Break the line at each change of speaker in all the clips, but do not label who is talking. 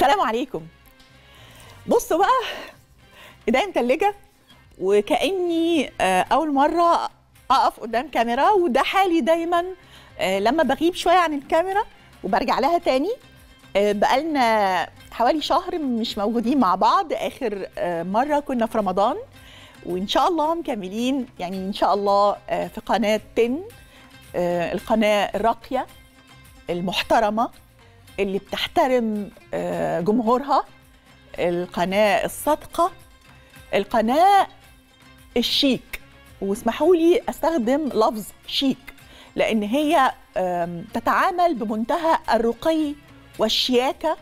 السلام عليكم. بصوا بقى، ايديا متلجه وكاني اول مره اقف قدام كاميرا، وده حالي دايما لما بغيب شويه عن الكاميرا وبرجع لها تاني. بقالنا حوالي شهر مش موجودين مع بعض. اخر مره كنا في رمضان، وان شاء الله مكملين يعني ان شاء الله في قناه 10، القناه الراقيه المحترمه اللي بتحترم جمهورها، القناه الصادقه، القناه الشيك. واسمحوا لي استخدم لفظ شيك لان هي تتعامل بمنتهى الرقي والشياكه،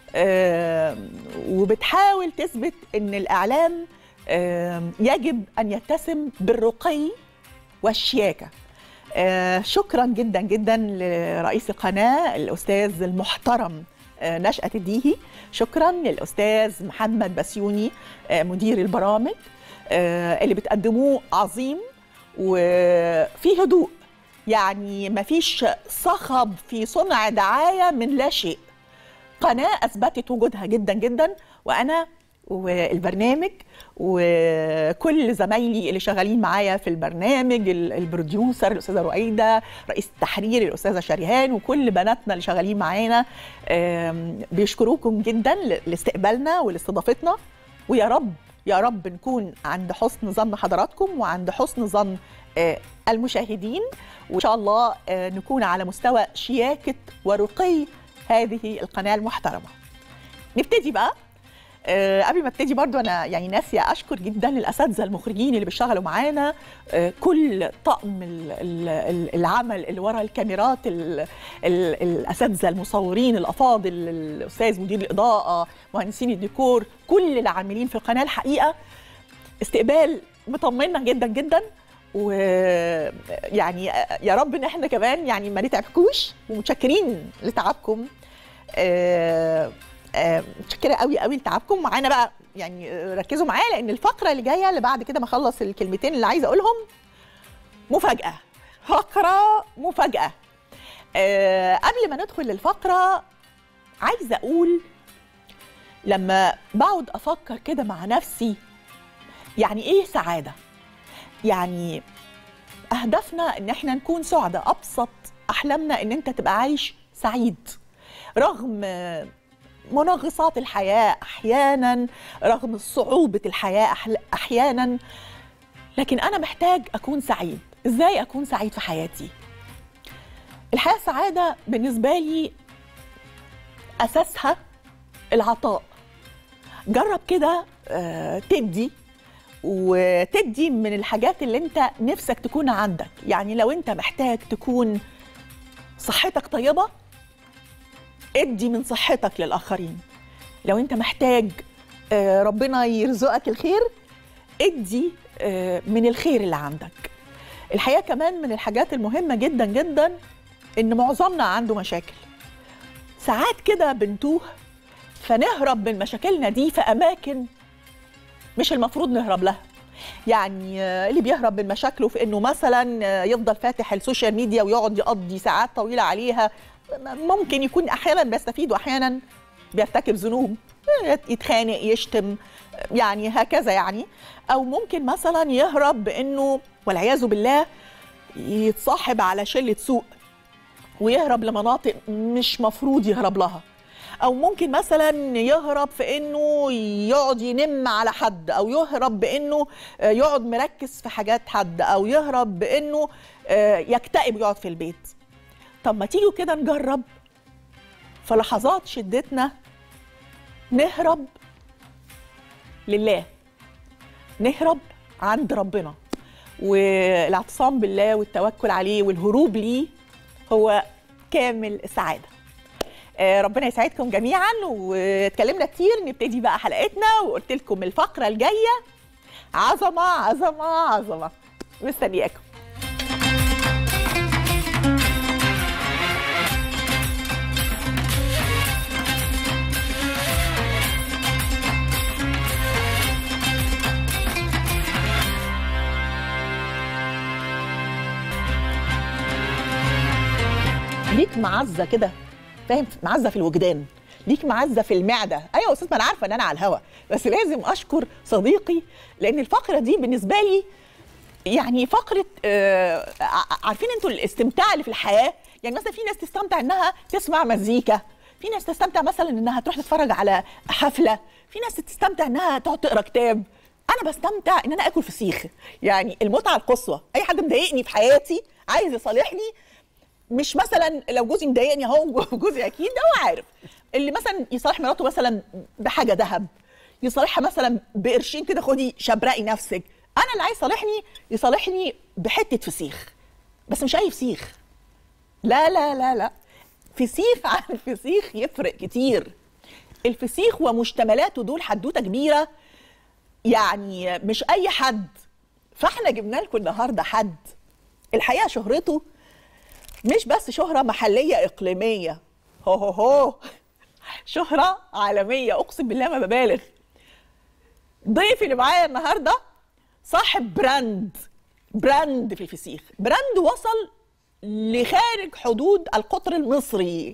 وبتحاول تثبت ان الاعلام يجب ان يتسم بالرقي والشياكه. شكرا جدا جدا لرئيس القناه الاستاذ المحترم نشأة الديهي، شكرا للاستاذ محمد بسيوني مدير البرامج. اللي بتقدموه عظيم وفي هدوء، يعني مفيش صخب في صنع دعايه من لا شيء. قناه اثبتت وجودها جدا جدا، وانا والبرنامج وكل زمايلي اللي شغالين معايا في البرنامج، البروديوسر الاستاذه رؤيده، رئيس التحرير الاستاذه شريهان، وكل بناتنا اللي شغالين معانا بيشكروكم جدا لاستقبالنا ولاستضافتنا. ويا رب يا رب نكون عند حسن ظن حضراتكم وعند حسن ظن المشاهدين، وإن شاء الله نكون على مستوى شياكة ورقي هذه القناة المحترمة. نبتدي بقى. قبل ما ابتدي برضو انا يعني ناسيه اشكر جدا الاساتذه المخرجين اللي بيشتغلوا معانا، كل طقم العمل اللي ورا الكاميرات، الاساتذه المصورين الافاضل، الاستاذ مدير الاضاءه، مهندسين الديكور، كل اللي عاملين في القناه. الحقيقه استقبال مطمنا جدا جدا، ويعني يا رب ان احنا كمان يعني ما نتعبكوش، ومتشكرين لتعبكم. متشكره قوي قوي لتعبكم معانا بقى. يعني ركزوا معايا لان الفقره اللي جايه اللي بعد كده ما اخلص الكلمتين اللي عايزه اقولهم مفاجاه، فقره مفاجاه. قبل ما ندخل للفقره عايزه اقول، لما بقعد افكر كده مع نفسي يعني ايه سعاده، يعني اهدافنا ان احنا نكون سعداء. ابسط احلامنا ان انت تبقى عايش سعيد رغم منغصات الحياة أحيانا، رغم صعوبة الحياة أحيانا، لكن أنا محتاج أكون سعيد. إزاي أكون سعيد في حياتي؟ الحياة سعادة بالنسبة لي أساسها العطاء. جرب كده تدي، وتدي من الحاجات اللي أنت نفسك تكون عندك. يعني لو أنت محتاج تكون صحتك طيبة، ادي من صحتك للآخرين. لو انت محتاج ربنا يرزقك الخير، ادي من الخير اللي عندك. الحقيقة كمان من الحاجات المهمة جدا جدا ان معظمنا عنده مشاكل. ساعات كده بنتوه فنهرب من مشاكلنا دي في أماكن مش المفروض نهرب لها. يعني اللي بيهرب من مشاكله في انه مثلا يفضل فاتح السوشيال ميديا ويقعد يقضي ساعات طويلة عليها، ممكن يكون احيانا بيستفيد واحيانا بيرتكب ذنوب، يتخانق، يشتم، يعني هكذا يعني. او ممكن مثلا يهرب بانه والعياذ بالله يتصاحب على شله سوء ويهرب لمناطق مش مفروض يهرب لها. او ممكن مثلا يهرب في انه يقعد ينم على حد، او يهرب بانه يقعد مركز في حاجات حد، او يهرب بانه يكتئب ويقعد في البيت. طب ما تيجوا كده نجرب في لحظات شدتنا نهرب لله، نهرب عند ربنا، والاعتصام بالله والتوكل عليه والهروب ليه هو كامل السعادة. ربنا يسعدكم جميعا. واتكلمنا كتير، نبتدي بقى حلقتنا. وقلت لكم الفقرة الجاية عظمة عظمة عظمة. مستنياكم. ليك معزه كده، فاهم؟ معزه في الوجدان، ليك معزه في المعده. ايوه يا استاذ، ما انا عارفه ان انا على الهوا، بس لازم اشكر صديقي لان الفقره دي بالنسبه لي يعني فقره عارفين انتوا الاستمتاع اللي في الحياه. يعني مثلا في ناس تستمتع انها تسمع مزيكا، في ناس تستمتع مثلا انها تروح تتفرج على حفله، في ناس تستمتع انها تقعد تقرا كتاب. انا بستمتع ان انا اكل فسيخ، يعني المتعه القصوى. اي حد مضايقني في حياتي عايز يصالحني، مش مثلا لو جوزي مضايقني اهو، جوزي اكيد هو عارف، اللي مثلا يصالح مراته مثلا بحاجه ذهب، يصالحها مثلا بقرشين كده، خدي شبرقي نفسك. انا اللي عايز يصالحني بحته فسيخ، بس مش اي فسيخ، لا لا لا لا، فسيخ عن الفسيخ يفرق كتير. الفسيخ ومشتملاته دول حدوته كبيره، يعني مش اي حد. فاحنا جبنا لكم النهارده حد الحقيقه شهرته مش بس شهره محليه اقليميه، هو شهره عالميه، اقسم بالله ما ببالغ. ضيفي اللي معايا النهارده صاحب براند في الفسيخ، براند وصل لخارج حدود القطر المصري.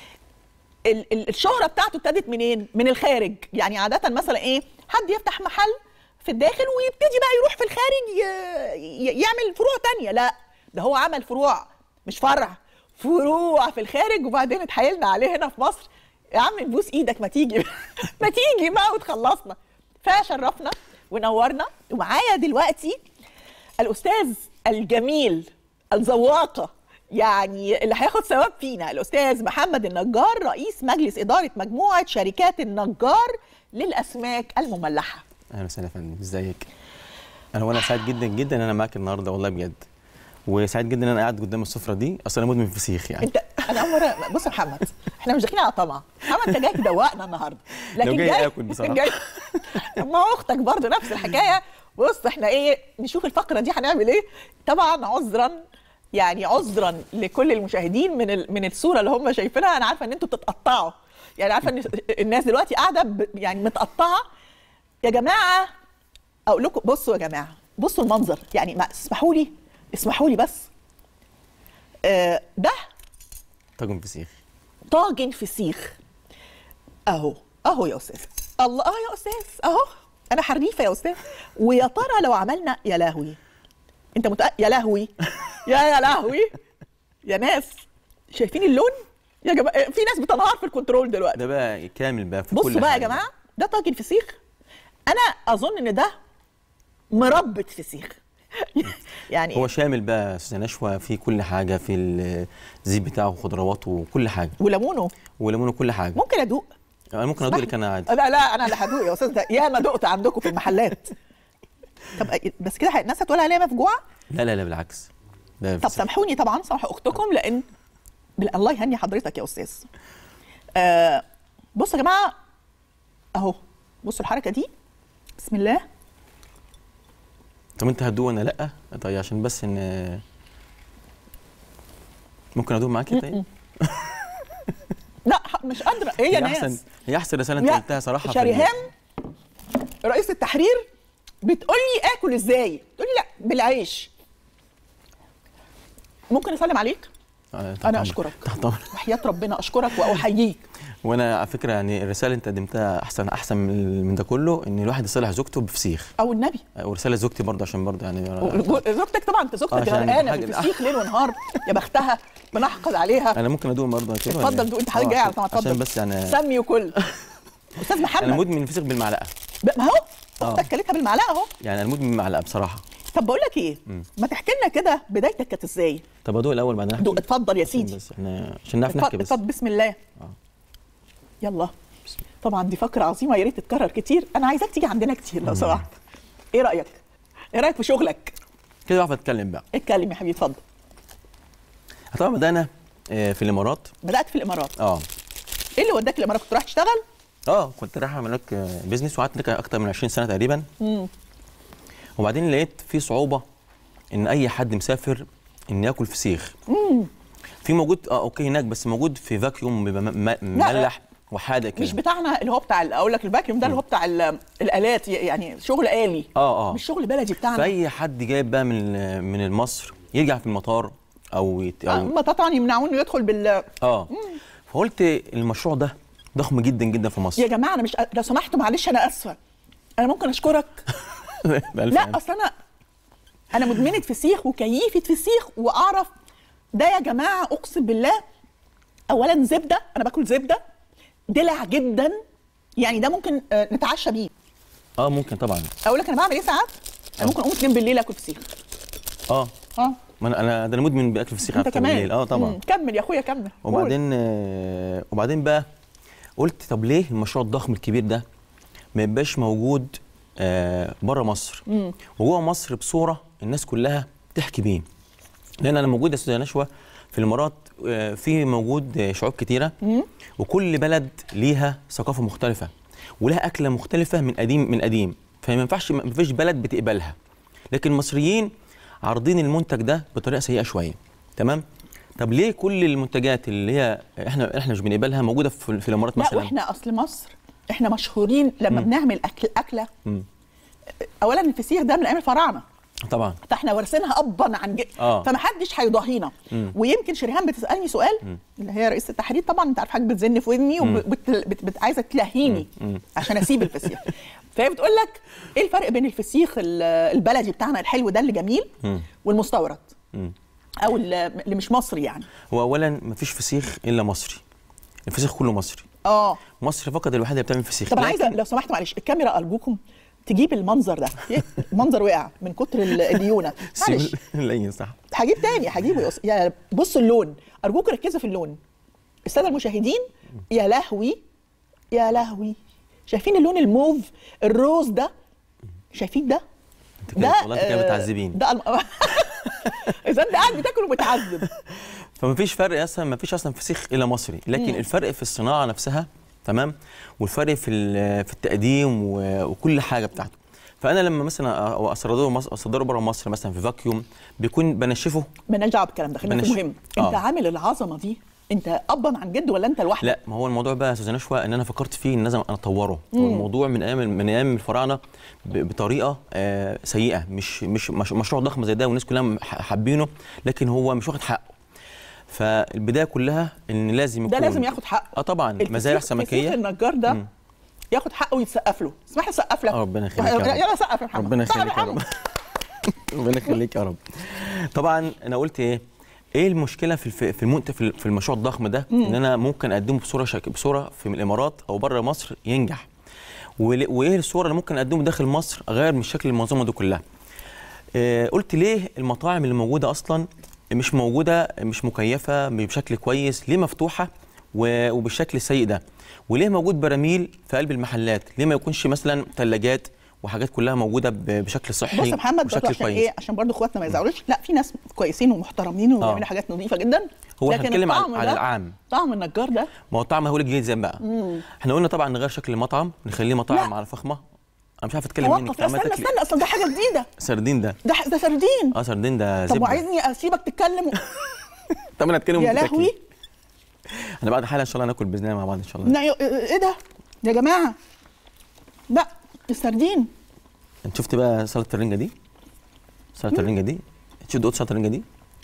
الشهرة بتاعته ابتدت منين؟ من الخارج. يعني عادة مثلا ايه؟ حد يفتح محل في الداخل ويبتدي بقى يروح في الخارج يعمل فروع تانية. لا، ده هو عمل فروع، مش فرع، فروع في الخارج، وبعدين اتحايلنا عليه هنا في مصر. يا عم نبوس ايدك، ما تيجي ما تيجي بقى وتخلصنا. فشرفنا ونورنا. ومعايا دلوقتي الاستاذ الجميل الذواقه، يعني اللي هياخد ثواب فينا، الاستاذ محمد النجار، رئيس مجلس اداره مجموعه شركات النجار للاسماك المملحه.
اهلا وسهلا يا فندم، ازيك؟ انا سعيد جدا جدا ان انا معاك النهارده والله بجد، وسعيد جدا ان انا قاعد قدام السفره دي. اصلا انا مدمن فسيخ يعني.
انا اول مره. بص يا محمد، احنا مش داخلين على طمع. محمد انت جاي تدوقنا النهارده،
لكن جاي اكل بصراحه.
ما هو اختك برضه نفس الحكايه. بص احنا ايه، نشوف الفقره دي هنعمل ايه. طبعا عذرا لكل المشاهدين من الصوره اللي هم شايفينها. انا عارفه ان انتوا بتتقطعوا، يعني عارفه ان الناس دلوقتي قاعده يعني متقطعه. يا جماعه اقول لكم، بصوا يا جماعه، بصوا المنظر. يعني ما اسمحوا لي بس. ده طاجن فسيخ اهو يا استاذ. الله، يا استاذ اهو، انا حريفه يا استاذ. ويا ترى لو عملنا، يا لهوي انت يا لهوي يا لهوي يا ناس، شايفين اللون يا جماعه؟ في ناس بتنهار في الكنترول دلوقتي.
ده بقى كامل بقى في
بصوا
كل
بقى
حاجة.
يا جماعه، ده طاجن فسيخ. انا اظن ان ده مربى فسيخ. يعني
هو شامل بقى استاذ نشوى في كل حاجه، في الزيت بتاعه وخضروات وكل حاجه، وليمونه كل حاجه.
ممكن ادوق؟
انا ممكن ادوق لك انا عادي.
لا انا اللي هدوق يا استاذ، يا ما دقت عندكم في المحلات. طب بس كده الناس هتقول عليا مفجوعه؟
لا بالعكس.
طب سامحوني، طبعا سامحوا اختكم، لان الله يهني حضرتك يا استاذ. بصوا يا جماعه اهو، بصوا الحركه دي، بسم الله.
طب انت هتدوق وانا لا؟ طيب عشان بس ان ممكن ادوق معاكي طيب؟
لا مش قادره.
هي احسن رساله انت قلتها صراحه.
شريهان رئيس التحرير بتقول لي اكل ازاي؟ تقول لي لا بالعيش. ممكن اسلم عليك؟ انا اشكرك وحياه ربنا، اشكرك واحييك.
وانا على فكره يعني الرساله اللي انت قدمتها احسن من ده كله، ان الواحد يصالح زوجته بفسيخ
او النبي.
ورساله زوجتي برضه، عشان برضه يعني
زوجتك طبعا، انت زوجتك غرقانه في الفسيخ ليل ونهار، يا بختها، بنحقد عليها.
انا ممكن ادوق برضه كده؟
اتفضل دوق، انت حضرتك جاي على طبعا، اتفضل.
عشان بس يعني
سمي وكل. استاذ محمد،
انا مدمن الفسيخ بالمعلقه.
ما هو اختك كلتها بالمعلقه اهو.
يعني انا مدمن بالمعلقه بصراحه.
طب بقول لك ايه، ما تحكي لنا كده بدايتك كانت ازاي؟
طب ادوق الاول بعدين احكي.
اتفضل يا سيدي.
بس احنا عشان نعرف نحكي بس.
اتفضل، بسم الله. يلا. طبعا دي فقره عظيمه، يا ريت تتكرر كتير. انا عايزاك تيجي عندنا كتير لو سمحت. ايه رايك؟ ايه رايك في شغلك؟
كده بعرف اتكلم بقى.
اتكلم يا حبيبي، اتفضل.
طبعا بدانا في الامارات.
بدات في الامارات؟
ايه
اللي وداك الامارات؟ كنت رايح تشتغل؟
كنت رايح اعمل لك بيزنس، وقعدت لك اكتر من 20 سنه تقريبا. وبعدين لقيت في صعوبه ان اي حد مسافر ان ياكل فسيخ. في موجود اوكي هناك، بس موجود في فاكيوم بيبقى مملح وحادق كده.
مش بتاعنا اللي هو بتاع، اقول لك الفاكيوم ده اللي هو بتاع الالات، يعني شغل آلي. مش شغل بلدي بتاعنا.
فاي حد جايب بقى من مصر يرجع في المطار او
ما طبعا يمنعوه انه يدخل بال
فقلت المشروع ده ضخم جدا جدا في مصر.
يا جماعه انا مش، لو سمحتوا معلش انا اسفه، انا ممكن اشكرك؟ لا اصل انا مدمنه فسيخ وكيفه فسيخ واعرف ده يا جماعه. اقسم بالله، اولا زبده، انا باكل زبده دلع جدا، يعني ده ممكن نتعشى بيه.
ممكن طبعا.
اقول لك انا بعمل ايه ساعات؟ انا ممكن اقوم 2 بالليل اكل فسيخ.
ما انا مدمن باكل فسيخ
انت كمان
بالليل. طبعا.
كمل يا اخويا كمل.
وبعدين بقى قلت طب ليه المشروع الضخم الكبير ده ما يبقاش موجود بره مصر وجوه مصر بصوره الناس كلها تحكي بيه. لان انا موجود يا استاذه نشوى في الامارات، في موجود شعوب كتيره وكل بلد ليها ثقافه مختلفه ولها اكله مختلفه من قديم، فما ينفعش، ما فيش بلد بتقبلها. لكن المصريين عارضين المنتج ده بطريقه سيئه شويه. تمام. طب ليه كل المنتجات اللي هي احنا مش بنقبلها موجوده في الامارات مثلا؟
لا واحنا اصل مصر احنا مشهورين لما بنعمل اكله. اولا الفسيخ ده من ايام الفراعنه
طبعا،
فاحنا وارثينها ابا عن جد. فمحدش هيضاهينا. ويمكن شريهان بتسالني سؤال، اللي هي رئيسه التحرير طبعا، انت عارف حاجه بتزن في ودني وعايزه تلهيني عشان اسيب الفسيخ. فهي بتقول لك ايه الفرق بين الفسيخ البلدي بتاعنا الحلو ده اللي جميل والمستورد او اللي مش مصري يعني؟
هو اولا مفيش فسيخ الا مصري، الفسيخ كله مصري. مصر فقط الوحيده اللي بتعمل فسيخ.
طب انا عايزه لو سمحت معلش الكاميرا ارجوكم تجيب المنظر ده. المنظر وقع من كتر الليونه. معلش
لا صح،
هجيب تاني هجيبه. يا بصوا اللون، ارجوك ركزوا في اللون الساده المشاهدين. يا لهوي يا لهوي، شايفين اللون الموف الروز ده؟ شايفين ده؟
ده والله انت كده بتعذبين.
ده اذا انت قاعد بتاكل وبتعذب.
فمفيش فرق اصلا، مفيش اصلا فسيخ الا مصري، لكن الفرق في الصناعه نفسها. تمام. والفرق في التقديم وكل حاجه بتاعته. فانا لما مثلا اصدره بره مصر مثلا في فاكيوم بيكون بنشفه.
مالناش دعوه بالكلام ده، خلينا في المهم. انت عامل العظمه دي انت ابا عن جد ولا انت لوحدك؟
لا، ما هو الموضوع بقى يا استاذه نشوى ان انا فكرت فيه ان لازم انا اطوره. الموضوع من ايام الفراعنه بطريقه سيئه، مش مشروع ضخم زي ده والناس كلها حابينه، لكن هو مش واخد حقه. فالبدايه كلها ان لازم يكون
ده لازم ياخد حقه.
طبعا مزارع سمكيه.
الفسيخ النجار ده ياخد حقه ويتسقف له. اسمح لي اسقف لك.
ربنا يخليك يا رب.
يلا سقف يا محمد.
ربنا يخليك يا رب. ربنا يخليك يا رب. طبعا انا قلت ايه المشكله في المنتج في المشروع الضخم ده؟ ان انا ممكن اقدمه بصوره في الامارات او بره مصر ينجح. وايه الصوره اللي ممكن اقدمه داخل مصر اغير من شكل المنظومه دي كلها؟ قلت ليه المطاعم اللي موجوده اصلا مش موجوده، مش مكيفه بشكل كويس، ليه مفتوحه وبالشكل السيء ده؟ وليه موجود براميل في قلب المحلات؟ ليه ما يكونش مثلا ثلاجات وحاجات كلها موجوده بشكل صحي؟
بص يا محمد، بشكل عشان كويس. عشان برضه اخواتنا ما يزعلوش، لا في ناس كويسين ومحترمين وبيعملوا حاجات نظيفه جدا.
هو احنا بنتكلم على العام.
طعم النجار ده،
ما هو الطعم هو الجديد زي بقى. احنا قلنا طبعا نغير شكل المطعم، نخليه مطاعم على فخمه. انا مش عارف اتكلم منك.
استنى اصلا ده حاجه جديده.
سردين ده
سردين.
سردين ده زبده.
طب وعايزني اسيبك تتكلم؟
طب انا اتكلم
يا لهوي.
انا بعد حاله ان شاء الله ناكل باذن الله مع بعض ان شاء الله.
ايه ده يا جماعه؟ لا السردين.
انت شفت بقى سلطه الرنجه دي؟ سلطه الرنجه دي، شفت دوت سلطه الرنجه دي؟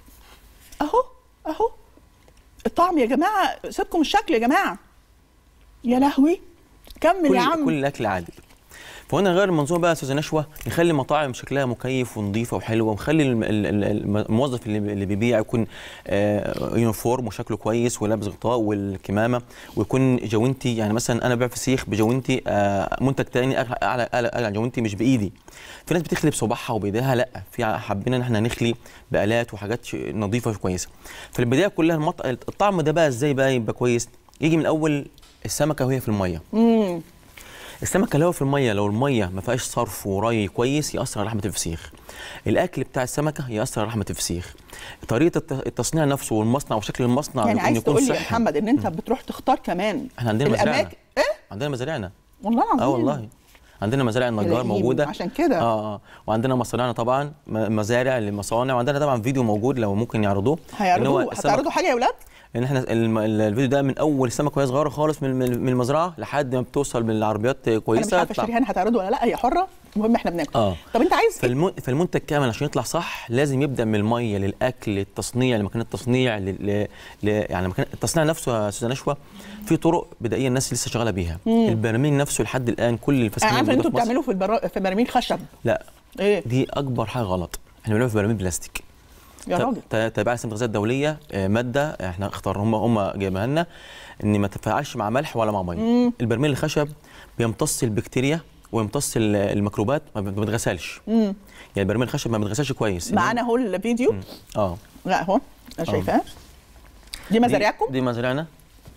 اهو الطعم يا جماعه، سيبكم الشكل يا جماعه. يا لهوي كمل يا عم.
كل الاكل عادي. فهنا نغير المنظومه بقى يا استاذه نشوى، نخلي المطاعم شكلها مكيف ونظيفه وحلوه، ونخلي الموظف اللي بيبيع يكون يونيفورم وشكله كويس ولابس غطاء والكمامه، ويكون جوانتي. يعني مثلا انا ببيع فسيخ بجوانتي، منتج تاني اعلى جوانتي مش بايدي. في ناس بتخلي بصباعها وبايديها، لا، في حابين ان احنا نخلي بالات وحاجات نظيفه وكويسه. في البدايه كلها الطعم ده بقى ازاي بقى يبقى كويس؟ يجي من اول السمكه وهي في الميه. السمكه اللي هو في الميه، لو الميه ما فيهاش صرف وري كويس ياثر على لحمه الفسيخ. الاكل بتاع السمكه ياثر على لحمه الفسيخ. طريقه التصنيع نفسه والمصنع وشكل المصنع
يعني عايز تقول لي يا محمد ان انت بتروح تختار كمان؟
احنا عندنا مزارعنا. عندنا مزارعنا
والله العظيم.
والله عندنا مزارع النجار موجوده
عشان كده.
وعندنا مصانعنا طبعا، مزارع للمصانع، وعندنا طبعا فيديو موجود لو ممكن يعرضوه.
هتعرضوا حاجه يا اولاد؟
ان احنا الفيديو ده من اول السمكه وهي صغيره خالص من المزرعه لحد ما بتوصل بالعربيات كويسه.
انا مش عارفه شريهان هتعرضه ولا لا، هي حره. المهم احنا بناكل. طب انت عايز
فالمنتج كامل عشان يطلع صح لازم يبدا من الميه للاكل للتصنيع لمكان التصنيع يعني مكان التصنيع نفسه يا استاذه نشوى في طرق بدائيه الناس لسه شغاله بيها. البراميل نفسه لحد الان كل الفساتين
عارفه انتوا بتعملوه في براميل خشب.
لا ايه دي اكبر حاجه غلط، احنا بنعمله في براميل بلاستيك
يا راجل.
تبع لجنه الغذاء الدوليه ماده احنا هم جايبها لنا ان ما تتفاعلش مع ملح ولا مع ميه. البرميل الخشب بيمتص البكتيريا ويمتص الميكروبات، ما بيتغسلش. يعني البرميل الخشب ما بيتغسلش كويس.
معانا اهو الفيديو. لا اهو انا شايفاه. دي مزارعكم؟
دي مزارعنا.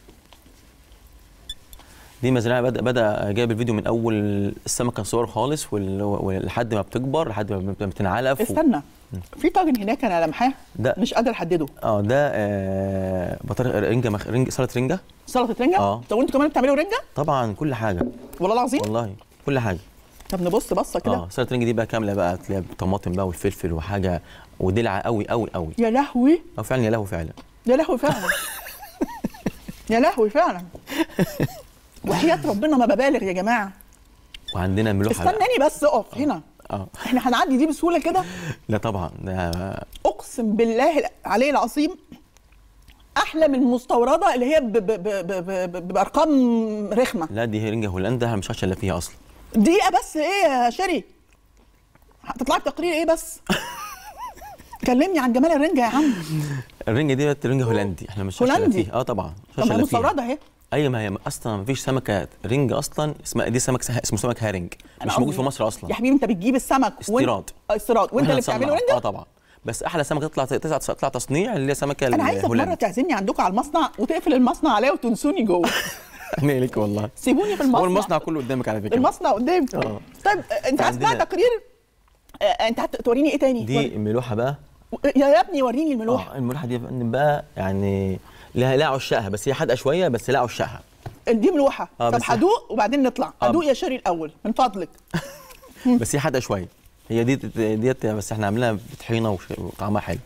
دي مزرعه بدا جايب الفيديو من اول السمكه كان صغير خالص ولحد ما بتكبر لحد ما بتنعلف.
استنى في طاجن هناك انا لمحاه مش قادر احدده.
ده بطارخ رنجه سلطه رنجه.
سلطه رنجه؟ طب وانتوا كمان بتعملوا رنجه؟
طبعا كل حاجه
والله العظيم.
والله كل حاجه.
طب نبص بصه كده.
سلطه رنجه دي بقى كامله بقى تلاقيها بالطماطم بقى والفلفل وحاجه ودلعه قوي قوي قوي.
يا لهوي.
فعلا يا لهوي فعلا.
يا لهوي فعلا. يا لهوي فعلا. وحياة ربنا ما ببالغ يا جماعه.
وعندنا ملوحه.
استناني بس اقف هنا. احنا هنعدي دي بسهوله كده؟
لا طبعا ده
اقسم بالله العلي العظيم احلى من المستورده اللي هي بارقام رخمه.
لا دي رنجه هولندا مش عارفه الا فيها اصلا.
دقيقه بس ايه يا شيري؟ هتطلعي بتقرير ايه بس؟ كلمني عن جمال الرنجه يا عم.
الرنجه دي رنجه هولندي احنا مش عارفه فيها. طبعا
مش عارفه مستورده اهي.
ايوه ما هي اصلا ما فيش سمكه رنج اصلا دي اسمه سمك هارنج مش موجود في مصر اصلا.
يا حبيبي انت بتجيب السمك
استيراد
وانت اللي بتعمله رنجه؟
طبعا بس احلى سمكه تطلع تصنيع اللي هي سمكه
انا عايزه مره تعزمني عندكم على المصنع وتقفل المصنع عليا وتنسوني جوه.
انا لك والله
سيبوني في المصنع.
هو المصنع كله قدامك على فكره.
المصنع قدامي. طيب انت عايز بقى تقرير انت هتوريني ايه تاني؟
دي الملوحه بقى.
يا ابني وريني الملوحه.
الملوحه دي بقى يعني لها عشاقها بس هي حادقه شويه بس لها عشاقها.
دي ملوحه. طب هدوق وبعدين نطلع. هدوق يا شيري الاول من فضلك.
بس هي حادقه شويه. هي ديت بس احنا عاملينها بطحينه وطعمها حلو.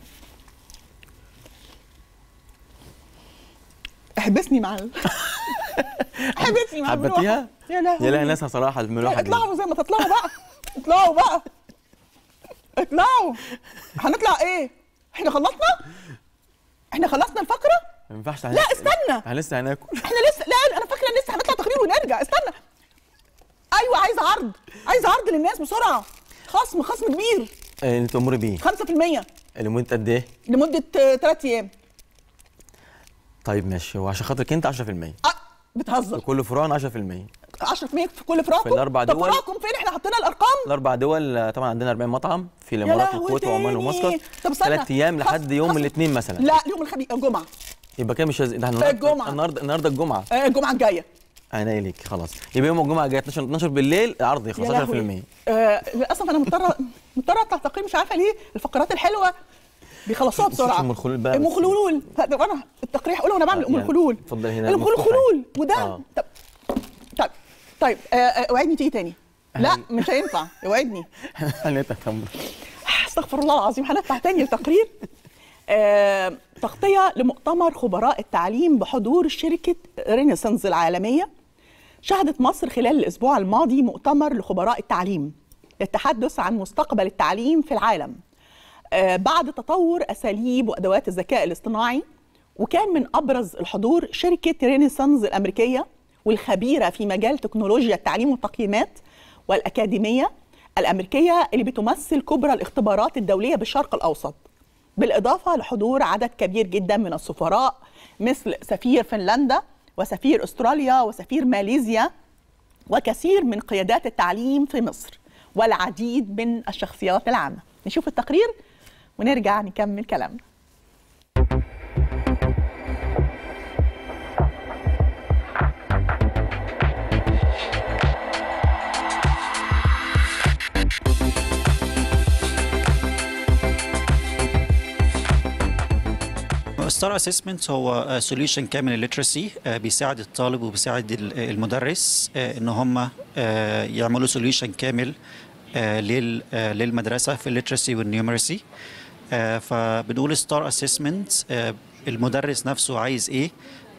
احبسني مع احبسني مع الملوحه.
حبتيها؟
يا لهوي.
يا لها ناسها صراحه الملوحه دي.
اطلعوا زي ما تطلعوا بقى. اطلعوا بقى. اطلعوا. هنطلع ايه؟ احنا خلصنا الفقره؟
ما ينفعش.
لا استنى
احنا لسه هناكل.
احنا لسه. لا انا فاكره لسه هنطلع تقرير ونرجع. استنى. ايوه عايز عرض للناس بسرعه. خصم كبير.
انت تأمري بيه
5%
لمده قد ايه؟
لمده 3 ايام.
طيب ماشي وعشان خاطرك انت 10%.
بتهزر.
في كل فروع 10%.
10% في كل فروعكم؟
في الاربع دول.
طب فروعكم فين؟ احنا حطينا الارقام.
الاربع دول طبعا عندنا 40 مطعم في الامارات والكويت وعمان ومسقط. 3 ايام لحد يوم الاثنين مثلا.
لا يوم الخميس الجمعه.
يبقى كده مش
الجمعه.
النهارده الجمعه.
الجمعه الجايه.
انا ليك خلاص يبقى يوم الجمعه الجايه 12 بالليل العرض يخلص 10%.
للاسف انا مضطره اطلع تقييم مش عارفه ليه. الفقرات الحلوه بيخلصوها بسرعه.
ام الخلول بقى.
ام الخلول. انا التقريح اقول وانا بعمل ام الخلول.
اتفضل هنا.
ام الخلول وده. طيب اوعدني تيجي تاني. لا مش هينفع. اوعدني. استغفر الله العظيم. هنطلع تاني التقرير. تغطيه لمؤتمر خبراء التعليم بحضور شركه رينيسانس العالميه. شهدت مصر خلال الاسبوع الماضي مؤتمر لخبراء التعليم للتحدث عن مستقبل التعليم في العالم بعد تطور اساليب وادوات الذكاء الاصطناعي. وكان من ابرز الحضور شركه رينيسانس الامريكيه والخبيره في مجال تكنولوجيا التعليم والتقييمات والاكاديميه الامريكيه اللي بتمثل كبرى الاختبارات الدوليه بالشرق الاوسط، بالاضافه لحضور عدد كبير جدا من السفراء مثل سفير فنلندا وسفير استراليا وسفير ماليزيا وكثير من قيادات التعليم في مصر والعديد من الشخصيات العامه. نشوف التقرير ونرجع نكمل كلامنا.
ستار اسسمنت هو سوليوشن كامل للليترسي، بيساعد الطالب وبيساعد المدرس ان هم يعملوا سوليوشن كامل للمدرسه في الليترسي والنيومرسي. فبنقول ستار اسسمنت المدرس نفسه عايز ايه،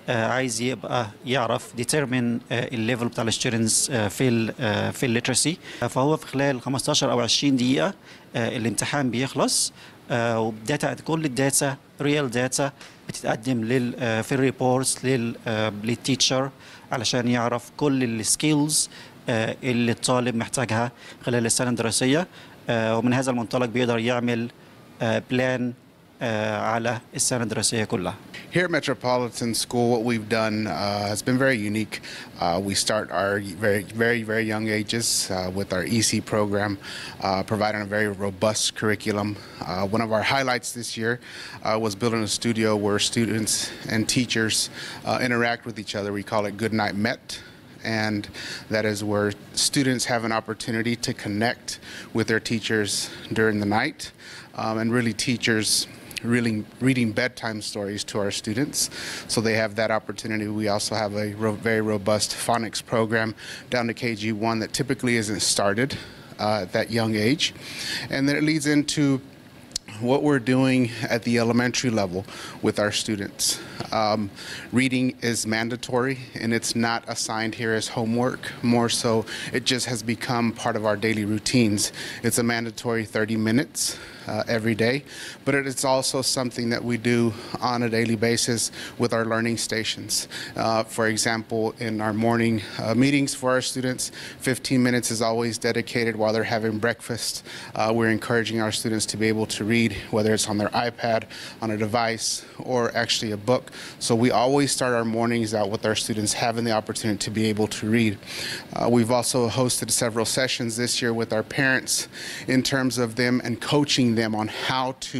عايز يبقى يعرف determine الليفل بتاع الستودنتس في الليترسي. فهو في خلال 15 او 20 دقيقه الامتحان بيخلص، وداتا كل الداتا ريال داتا بتتقدم في الريبورتس للتيتشر علشان يعرف كل السكيلز اللي الطالب محتاجها خلال السنه الدراسيه، ومن هذا المنطلق بيقدر يعمل بلان على السنة الدراسية كلها.
Here at Metropolitan School, what we've done has been very unique. We start our very young ages with our EC program, providing a very robust curriculum. One of our highlights this year was building a studio where students and teachers interact with each other. We call it Good Night Met. And that is where students have an opportunity to connect with their teachers during the night, and really teachers really reading bedtime stories to our students, so they have that opportunity. We also have a very robust phonics program down to KG1 that typically isn't started at that young age. And then it leads into what we're doing at the elementary level with our students. Reading is mandatory, and it's not assigned here as homework. More so, it just has become part of our daily routines. It's a mandatory 30 minutes every day, but it's also something that we do on a daily basis with our learning stations. For example, in our morning meetings for our students, 15 minutes is always dedicated while they're having breakfast. We're encouraging our students to be able to read, whether it's on their iPad, on a device, or actually a book. So we always start our mornings out with our students having the opportunity to be able to read. We've also hosted several sessions this year with our parents in terms of them and coaching them on how to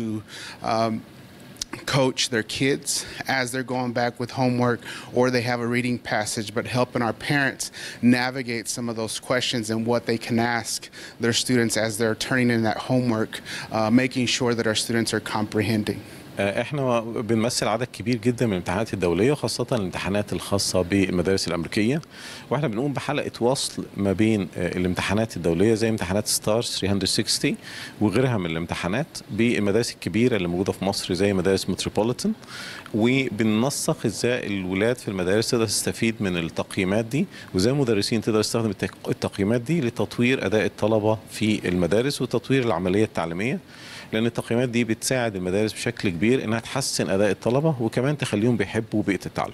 coach their kids as they're going back with homework or they have a reading passage, but helping our parents navigate some of those questions and what they can ask their students as they're turning in that homework, making sure that our students are comprehending.
احنا بنمثل عدد كبير جدا من الامتحانات الدوليه، وخاصه الامتحانات الخاصه بالمدارس الامريكيه، واحنا بنقوم بحلقه وصل ما بين الامتحانات الدوليه زي امتحانات ستارز 360 وغيرها من الامتحانات بالمدارس الكبيره اللي موجوده في مصر زي مدارس متروبوليتان، وبننسق ازاي الولاد في المدارس تقدر تستفيد من التقييمات دي، وازاي المدرسين تقدر تستخدم التقييمات دي لتطوير اداء الطلبه في المدارس وتطوير العمليه التعليميه، لأن التقييمات دي بتساعد المدارس بشكل كبير إنها تحسن أداء الطلبة وكمان تخليهم بيحبوا بيئة التعلم.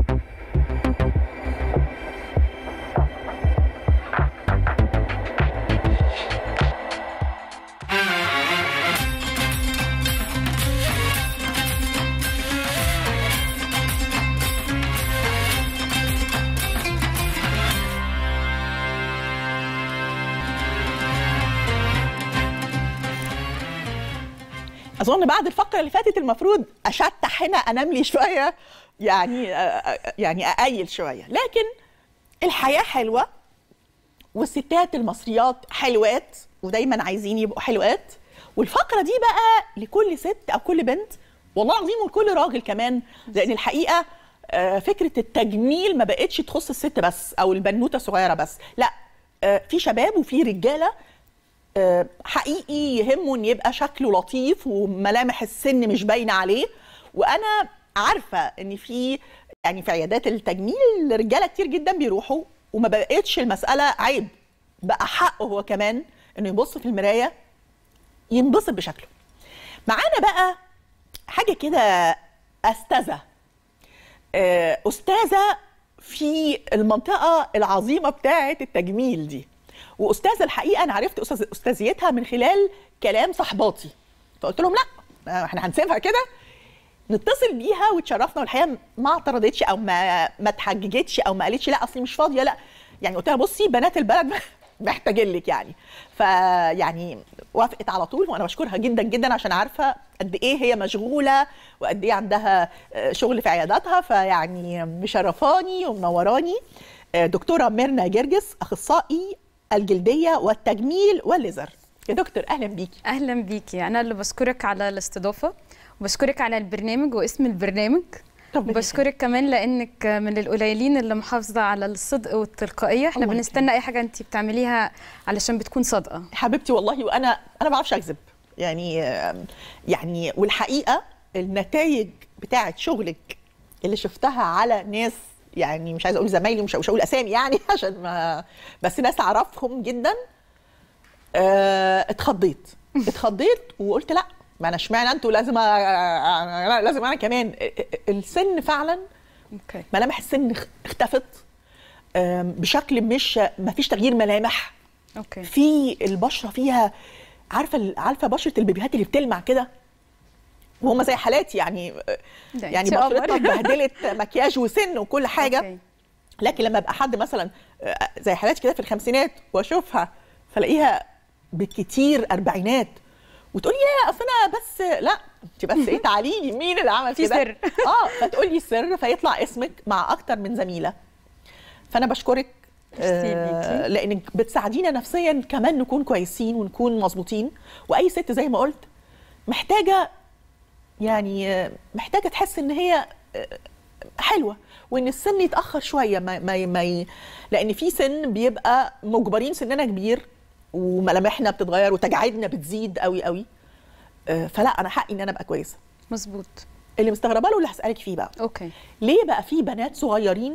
اظن بعد الفقره اللي فاتت المفروض اشتح هنا انام لي شويه، يعني اقيل شويه، لكن الحياه حلوه والستات المصريات حلوات ودايما عايزين يبقوا حلوات، والفقره دي بقى لكل ست او كل بنت والله العظيم ولكل راجل كمان، لان الحقيقه فكره التجميل ما بقتش تخص الست بس او البنوته الصغيره بس، لا في شباب وفي رجاله حقيقي يهمه ان يبقى شكله لطيف وملامح السن مش باينه عليه. وانا عارفه ان في عيادات التجميل رجاله كتير جدا بيروحوا وما بقتش المساله عيب، بقى حقه هو كمان انه يبص في المرايه ينبسط بشكله. معانا بقى حاجه كده استاذه في المنطقه العظيمه بتاعه التجميل دي، واستاذه الحقيقه انا عرفت استاذيتها من خلال كلام صحباتي، فقلت لهم لا احنا هنسيبها كده نتصل بيها وتشرفنا، والحقيقه ما اعترضتش او ما اتحججتش او ما قالتش لا اصلي مش فاضيه، لا يعني قلت لها بصي بنات البلد محتاجين لك يعني، فيعني وافقت على طول، وانا بشكرها جدا جدا عشان عارفه قد ايه هي مشغوله وقد ايه عندها شغل في عياداتها، فيعني مشرفاني ومنوراني دكتوره ميرنا جرجس، اخصائي الجلديه والتجميل والليزر. يا دكتور اهلا بيكي.
اهلا بيكي، انا اللي بشكرك على الاستضافه وبشكرك على البرنامج واسم البرنامج، وبشكرك كمان لانك من القليلين اللي محافظه على الصدق والتلقائيه، احنا بنستنى اي حاجه انت بتعمليها علشان بتكون صادقه.
حبيبتي والله، وانا ما بعرفش اكذب يعني والحقيقه النتائج بتاعه شغلك اللي شفتها على ناس، يعني مش عايزه اقول زمايلي، مش هقول اسامي يعني عشان ما، بس ناس اعرفهم جدا، اتخضيت وقلت لا، ما انا اشمعنى انتوا لازم لازم انا كمان. السن فعلا
اوكي،
ملامح السن اختفت بشكل مش، ما فيش تغيير ملامح.
اوكي،
في البشره فيها، عارفه بشره البيبيهات اللي بتلمع كده، وهم زي حالاتي يعني بشرتنا اتبهدلت مكياج وسن وكل حاجه.
أوكي.
لكن لما ابقى حد مثلا زي حالاتي كده في الخمسينات واشوفها فلاقيها بالكتير اربعينات وتقولي لا اصل انا بس، لا انت بس ايه، تعالي لي مين اللي عمل كده؟
في سر.
فتقولي سر، فيطلع اسمك مع اكتر من زميله. فانا بشكرك لانك بتساعدينا نفسيا كمان نكون كويسين ونكون مظبوطين. واي ست زي ما قلت محتاجه، يعني محتاجه تحس ان هي حلوه، وان السن يتاخر شويه، لان في سن بيبقى مجبرين سننا كبير وملامحنا بتتغير وتجاعيدنا بتزيد قوي قوي. فلا انا حقي ان انا ابقى كويسه.
مظبوط.
اللي مستغربه له اللي هسالك فيه بقى،
اوكي،
ليه بقى في بنات صغيرين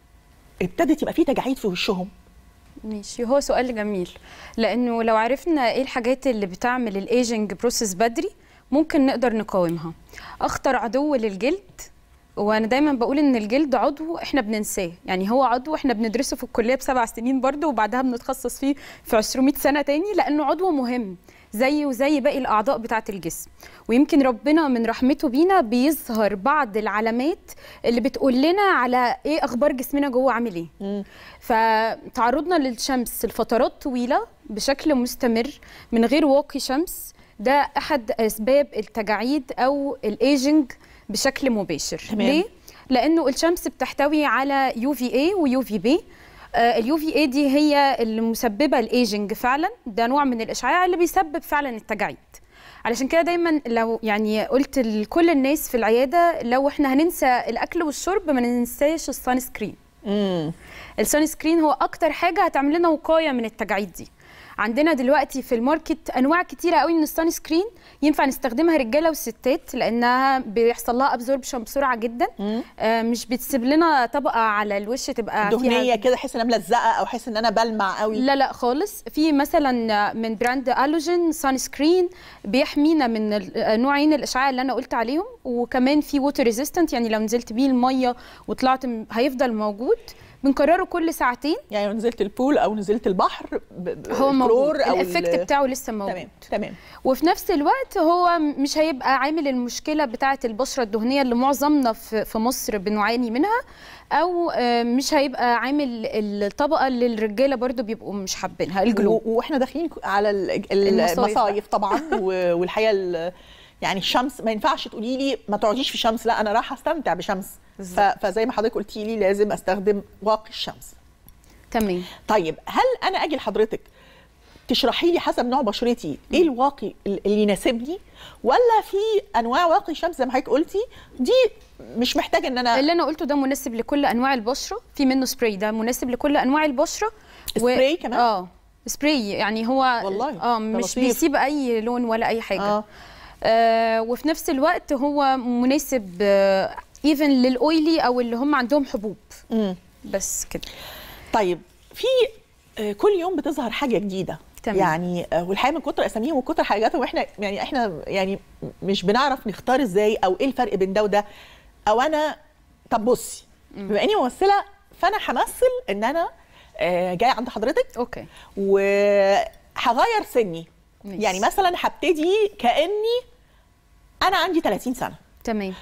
ابتدت يبقى في تجاعيد في وشهم؟
ماشي، هو سؤال جميل، لانه لو عرفنا ايه الحاجات اللي بتعمل الايجنج بروسيس بدري ممكن نقدر نقاومها. اخطر عدو للجلد، وانا دايما بقول ان الجلد عضو احنا بننساه، يعني هو عضو احنا بندرسه في الكليه ب7 سنين برضه، وبعدها بنتخصص فيه في 200 سنه تاني، لانه عضو مهم زيه وزي باقي الاعضاء بتاعه الجسم. ويمكن ربنا من رحمته بينا بيظهر بعض العلامات اللي بتقول لنا على ايه اخبار جسمنا جوه عامل ايه. فتعرضنا للشمس لفترات طويله بشكل مستمر من غير واقي شمس، ده احد اسباب التجاعيد او الايجنج بشكل مباشر.
تمام.
ليه؟ لانه الشمس بتحتوي على UVA و UVB. الUVA دي هي المسببه الايجنج فعلا، ده نوع من الاشعاع اللي بيسبب فعلا التجاعيد. علشان كده دايما لو يعني قلت لكل الناس في العياده، لو احنا هننسى الاكل والشرب ما ننساش السان سكرين. السان سكرين هو اكتر حاجه هتعمل لنا وقايه من التجاعيد دي. عندنا دلوقتي في الماركت انواع كتيره قوي من السان سكرين، ينفع نستخدمها رجاله وستات لانها بيحصل لها ابزوربشن بسرعه جدا. مش بتسيب لنا طبقه على الوش تبقى
دهنيه كده احس ان انا ملزقه او احس ان انا بلمع قوي.
لا لا خالص. في مثلا من براند الوجين سان سكرين بيحمينا من نوعين الاشعاع اللي انا قلت عليهم، وكمان في ووتر ريزيستنت، يعني لو نزلت بيه الميه وطلعت هيفضل موجود. بنكرره كل ساعتين،
يعني لو نزلت البول او نزلت البحر
هو موجود، الافكت بتاعه لسه موجود.
تمام.
وفي نفس الوقت هو مش هيبقى عامل المشكله بتاعه البشره الدهنيه اللي معظمنا في مصر بنعاني منها، او مش هيبقى عامل الطبقه اللي الرجاله برضو بيبقوا مش حابينها، الجلو.
واحنا داخلين على المصايف طبعا والحقيقه يعني الشمس ما ينفعش تقولي لي ما تقعديش في شمس، لا انا رايحه استمتع بشمس. فزي ما حضرتك قلتي لي لازم استخدم واقي الشمس.
تمام.
طيب هل انا اجي لحضرتك تشرحي لي حسب نوع بشرتي ايه الواقي اللي يناسبني، ولا في انواع واقي شمس زي ما حضرتك قلتي دي مش محتاجه ان انا؟
اللي انا قلته ده مناسب لكل انواع البشره، في منه سبراي ده مناسب لكل انواع البشره.
سبراي كمان؟
سبراي يعني هو
والله
مش بيسيب اي لون ولا اي حاجه. وفي نفس الوقت هو مناسب ايفن للاويلي او اللي هم عندهم حبوب. بس كده.
طيب في كل يوم بتظهر حاجه جديده.
تمام.
يعني والحقيقه من كتر اساميهم وكتر حاجاتهم واحنا يعني مش بنعرف نختار ازاي او ايه الفرق بين ده وده. او انا طب بصي، بما اني ممثله فانا همثل ان انا جايه عند حضرتك.
اوكي.
وهغير سني. يعني مثلا هبتدي كاني انا عندي 30 سنه.
تمام.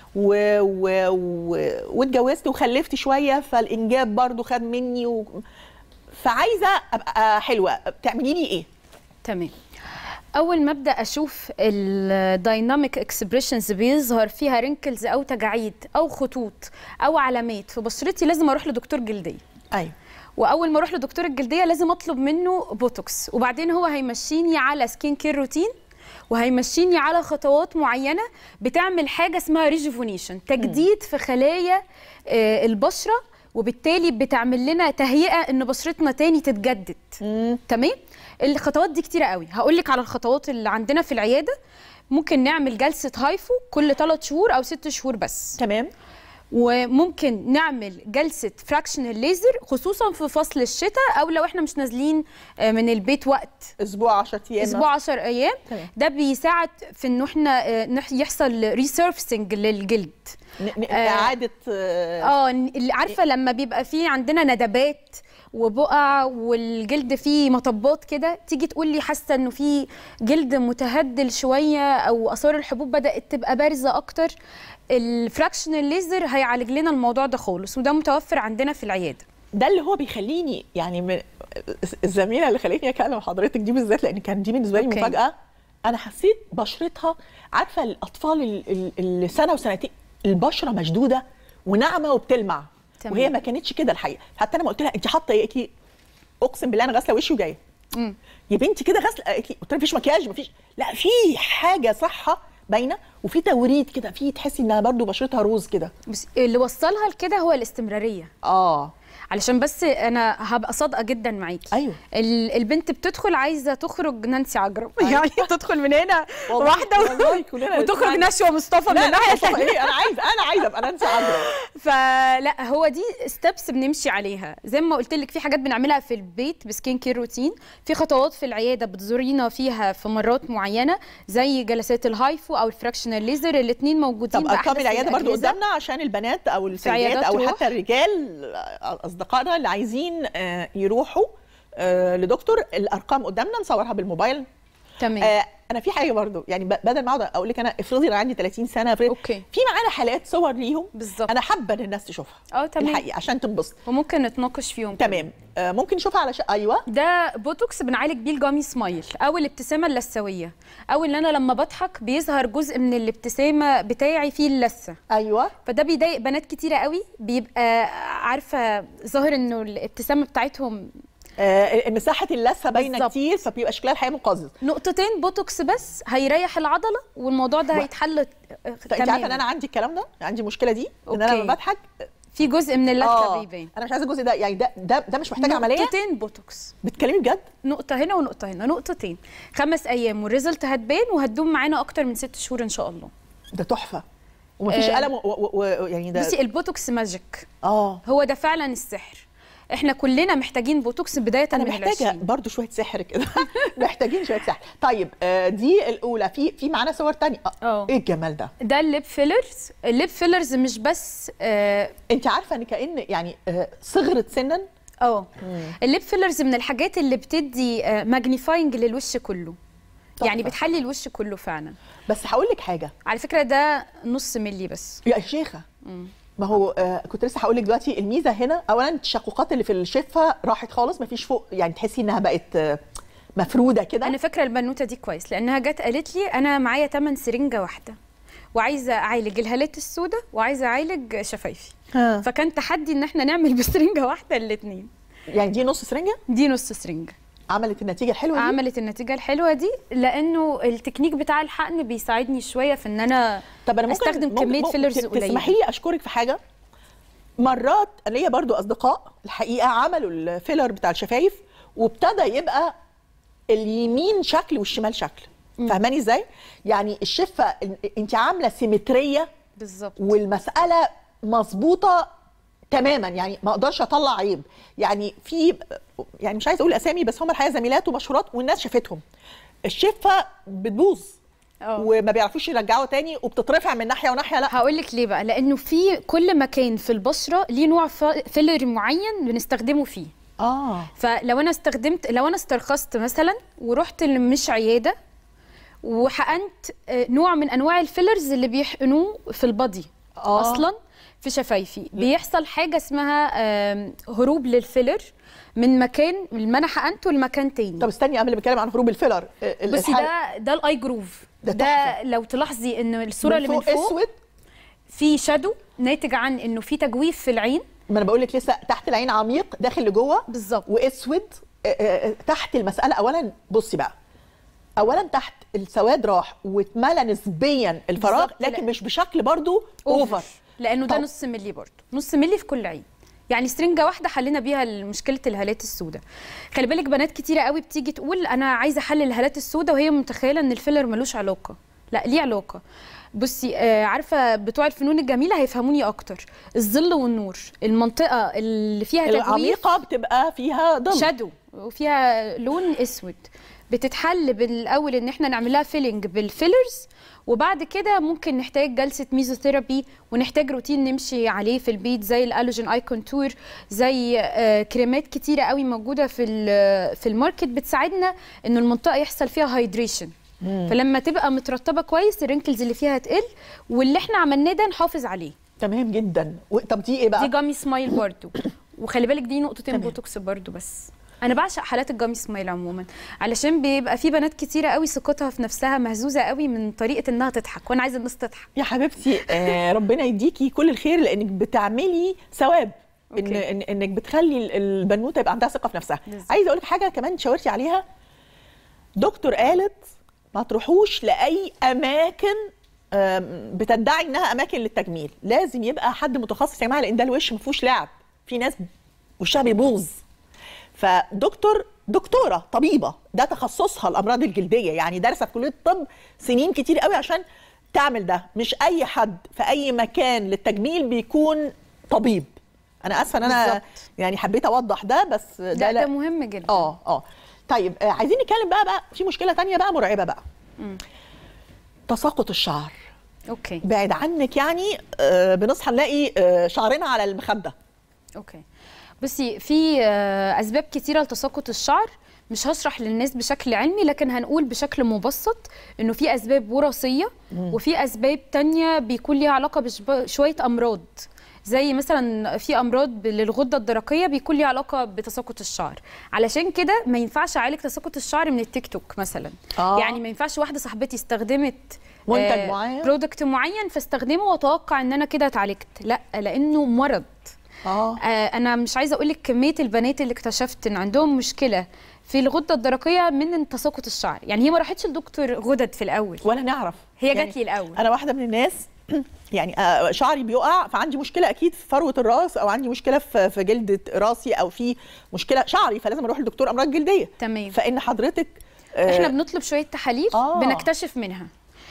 واتجوزت وخلفت شويه، فالانجاب برضو خد مني فعايزه ابقى حلوه، بتعملي لي ايه؟
تمام. اول ما ابدا اشوف الدايناميك اكسبريشنز بيظهر فيها رينكلز او تجاعيد او خطوط او علامات في بشرتي، لازم اروح لدكتور جلديه.
ايوه.
واول ما اروح لدكتور الجلديه لازم اطلب منه بوتوكس، وبعدين هو هيمشيني على سكين كير روتين، وهيمشيني على خطوات معينه بتعمل حاجه اسمها ريجوفونيشن، تجديد في خلايا البشره، وبالتالي بتعمل لنا تهيئه ان بشرتنا تاني تتجدد. تمام. الخطوات دي كتيره قوي، هقول لك على الخطوات اللي عندنا في العياده. ممكن نعمل جلسه هايفو كل 3 شهور او 6 شهور بس.
تمام.
وممكن نعمل جلسه فراكشنال ليزر خصوصا في فصل الشتاء، او لو احنا مش نازلين من البيت وقت
اسبوع 10 ايام،
اسبوع 10 ايام. ده بيساعد في انه احنا يحصل ريسيرفسنج للجلد،
اعاده
اللي عارفه لما بيبقى فيه عندنا ندبات وبقع والجلد فيه مطبات كده، تيجي تقول لي حاسه انه في جلد متهدل شويه او اثار الحبوب بدات تبقى بارزه اكتر، الفراكشنال ليزر هيعالج لنا الموضوع ده خالص، وده متوفر عندنا في العياده.
ده اللي هو بيخليني يعني الزميله اللي خلتني اكلم حضرتك دي بالذات، لان كان دي بالنسبه لي مفاجاه. انا حسيت بشرتها، عارفه الاطفال اللي سنه وسنتين البشره مشدوده وناعمه وبتلمع، وهي ما كانتش كده الحقيقه. حتى انا ما قلت لها انت حاطه ايه؟ قالت لي اقسم بالله انا غاسله وشي وجايه. يا بنتي كده غاسله؟ قالت لي، قلت لها مفيش مكياج، مفيش، لا في حاجه صحه باينه، وفي توريد كده، في تحسي انها برضو بشرتها روز كده.
بس اللي وصلها لكده هو الاستمراريه. علشان بس انا هبقى صادقه جدا معاكي.
ايوه
البنت بتدخل عايزه تخرج نانسي عجرم. يعني تدخل من هنا واحده وتخرج نشوى مصطفى من الناحيه الثانيه.
ايه انا عايزه ابقى نانسي عجرم.
فلا هو دي ستبس بنمشي عليها، زي ما قلت لك في حاجات بنعملها في البيت بسكين كير روتين، في خطوات في العياده بتزورينا فيها في مرات معينه زي جلسات الهايفو او الفراكشنال ليزر، الاثنين موجودين.
طب ارقام العياده برضو قدامنا عشان البنات او السيدات او حتى الرجال اصدقائنا اللي عايزين يروحوا لدكتور، الارقام قدامنا نصورها بالموبايل.
تمام.
انا في حاجه برضو يعني بدل ما اقعد اقول لك انا افرضي انا عندي 30 سنه
اوكي،
في معانا حالات صور ليهم
بالظبط،
انا حابه ان الناس تشوفها
تمام
الحقيقه عشان تنبسط،
وممكن نتناقش فيهم.
تمام. ممكن نشوفها على ايوه،
ده بوتوكس بنعالج بيه الجامي سمايل او الابتسامه اللثويه، او ان انا لما بضحك بيظهر جزء من الابتسامه بتاعي فيه اللثه.
ايوه،
فده بيضايق بنات كتيره قوي، بيبقى عارفه ظاهر انه الابتسامه بتاعتهم
مساحه اللثه باينه كتير، فبيبقى شكلها الحقيقه مقزز.
نقطتين بوتوكس بس هيريح العضله والموضوع ده هيتحل
انت عارفه ان انا عندي الكلام ده، عندي المشكله دي ان انا لما بضحك
في جزء من اللثه بيبان.
انا مش عايزه الجزء ده، يعني ده مش محتاج عمليه.
نقطتين بوتوكس.
بتكلمي بجد؟
نقطه هنا ونقطه هنا، نقطتين 5 ايام والريزلت هتبان، وهتدوم معانا اكتر من 6 شهور ان شاء الله.
ده تحفه ومفيش الم يعني ده.
بصي البوتوكس ماجيك.
هو
ده فعلا السحر. احنا كلنا محتاجين بوتوكس بدايه
انا محتاجه برضو شويه سحر كده. محتاجين شويه سحر. طيب دي الاولى، في معانا صور ثانيه. ايه الجمال ده؟
ده الليب فيلرز. الليب فيلرز مش بس
انت عارفه ان كأن يعني صغرت سنا.
الليب فيلرز من الحاجات اللي بتدي ماجنيفاينج للوش كله، يعني بتحلي الوش كله فعلا.
بس هقول لك حاجه
على فكره، ده نص ملي بس
يا شيخه. ما هو كنت لسه هقول لك دلوقتي، الميزه هنا اولا التشققات اللي في الشفه راحت خالص، مفيش فوق، يعني تحسي انها بقت مفروده كده.
انا فاكره البنوته دي كويس، لانها جت قالت لي انا معايا 8 سرنجه واحده وعايزه اعالج الهالات السوداء وعايزه اعالج شفايفي. فكان تحدي ان احنا نعمل بسرنجه واحده الاثنين.
يعني دي نص سرنجه؟
دي نص سرنجه.
عملت النتيجه الحلوه دي؟
عملت النتيجه الحلوه دي، لانه التكنيك بتاع الحقن بيساعدني شويه في ان انا استخدم كميه فيلرز قليله.
تسمحي لي اشكرك في حاجه. مرات ليا برضو اصدقاء الحقيقه عملوا الفيلر بتاع الشفايف وابتدى يبقى اليمين شكل والشمال شكل. فاهماني ازاي؟ يعني الشفه انت عامله سيمتريه
بالظبط،
والمساله مظبوطه تماما، يعني ما اقدرش اطلع عيب. يعني يعني مش عايزه اقول اسامي، بس هم الحقيقه زميلات ومشهورات والناس شافتهم، الشفه بتبوظ وما بيعرفوش يرجعوا تاني وبتترفع من ناحيه وناحيه. لا
هقول لك ليه بقى، لانه في كل مكان في البشره ليه نوع فيلر معين بنستخدمه فيه. فلو انا استرخصت مثلا ورحت مش عياده وحقنت نوع من انواع الفيلرز اللي بيحقنوه في البادي اصلا في شفايفي، بيحصل حاجه اسمها هروب للفيلر من مكان اللي انا حقنته لمكان تاني.
طب استني قبل ما اتكلم عن هروب الفيلر،
بس ده الاي جروف ده لو تلاحظي ان الصوره اللي من فوق
اسود
في شادو ناتج عن انه في تجويف في العين.
ما انا بقول لك لسه تحت العين عميق داخل لجوه
بالظبط،
واسود تحت المساله. اولا بصي بقى، اولا تحت السواد راح واتملى نسبيا الفراغ، لكن مش بشكل برضو اوفر،
لانه ده نص ملي برضو، نص ملي في كل عين. يعني سرنجه واحده حلينا بيها مشكله الهالات السوداء. خلي بالك بنات كتيره قوي بتيجي تقول انا عايزه احل الهالات السوداء وهي متخيله ان الفيلر ملوش علاقه. لا ليه علاقه. بصي عارفه بتوع الفنون الجميله هيفهموني اكتر. الظل والنور، المنطقه اللي فيها تجويف
العميقه بتبقى فيها ظل
شادو وفيها لون اسود، بتتحل بالاول ان احنا نعمل لها فيلينج بالفيلرز، وبعد كده ممكن نحتاج جلسه ميزوثيرابي ونحتاج روتين نمشي عليه في البيت زي الالوجين اي كونتور، زي كريمات كتيره قوي موجوده في الماركت بتساعدنا ان المنطقه يحصل فيها هايدريشن. فلما تبقى مترطبه كويس الرينكلز اللي فيها تقل، واللي احنا عملناه ده نحافظ عليه.
تمام جدا. طب دي ايه بقى؟
دي جامي سمايل برضو، وخلي بالك دي نقطتين بوتوكس برضو. بس انا بعشق حالات الجامي سمايل عموما، علشان بيبقى في بنات كتيره قوي ثقتها في نفسها مهزوزه قوي من طريقه انها تضحك، وانا عايزه الناس تضحك.
يا حبيبتي ربنا يديكي كل الخير، لانك بتعملي ثواب انك بتخلي البنوته يبقى عندها ثقه في نفسها. عايزه اقول لك حاجه كمان شاورتي عليها، دكتور قالت ما تروحوش لاي اماكن بتدعي انها اماكن للتجميل، لازم يبقى حد متخصص يا جماعه، لان ده الوش ما فيهوش لعب، في ناس وشها بيبوظ. دكتوره طبيبه ده تخصصها الامراض الجلديه، يعني دارسه في كليه الطب سنين كتير قوي عشان تعمل ده. مش اي حد في اي مكان للتجميل بيكون طبيب. انا اسفه ان انا بالزبط. يعني حبيت اوضح ده، بس
ده مهم جدا.
طيب عايزين نتكلم بقى في مشكله تانية بقى مرعبه بقى. تساقط الشعر.
اوكي.
بعد عنك يعني بنصحى نلاقي شعرنا على المخده.
اوكي. بصي في اسباب كتيره لتساقط الشعر، مش هشرح للناس بشكل علمي، لكن هنقول بشكل مبسط انه في اسباب وراثيه وفي اسباب تانية بيكون ليها علاقه بشويه امراض، زي مثلا في امراض للغده الدرقيه بيكون ليها علاقه بتساقط الشعر. علشان كده ما ينفعش اعالج تساقط الشعر من التيك توك مثلا. يعني ما ينفعش واحده صاحبتي استخدمت
منتج معين،
برودكت معين، فاستخدمه واتوقع ان انا كده اتعالجت. لا، لانه مرض. انا مش عايزه اقول لك كميه البنات اللي اكتشفت ان عندهم مشكله في الغده الدرقيه من تساقط الشعر. يعني هي ما راحتش لدكتور غدد في الاول
ولا نعرف،
هي يعني جات لي الاول.
انا واحده من الناس يعني شعري بيقع، فعندي مشكله اكيد في فروه الراس، او عندي مشكله في جلده راسي، او في مشكله شعري، فلازم اروح لدكتور امراض جلديه.
تمام.
فان حضرتك
احنا بنطلب شويه تحاليل بنكتشف منها،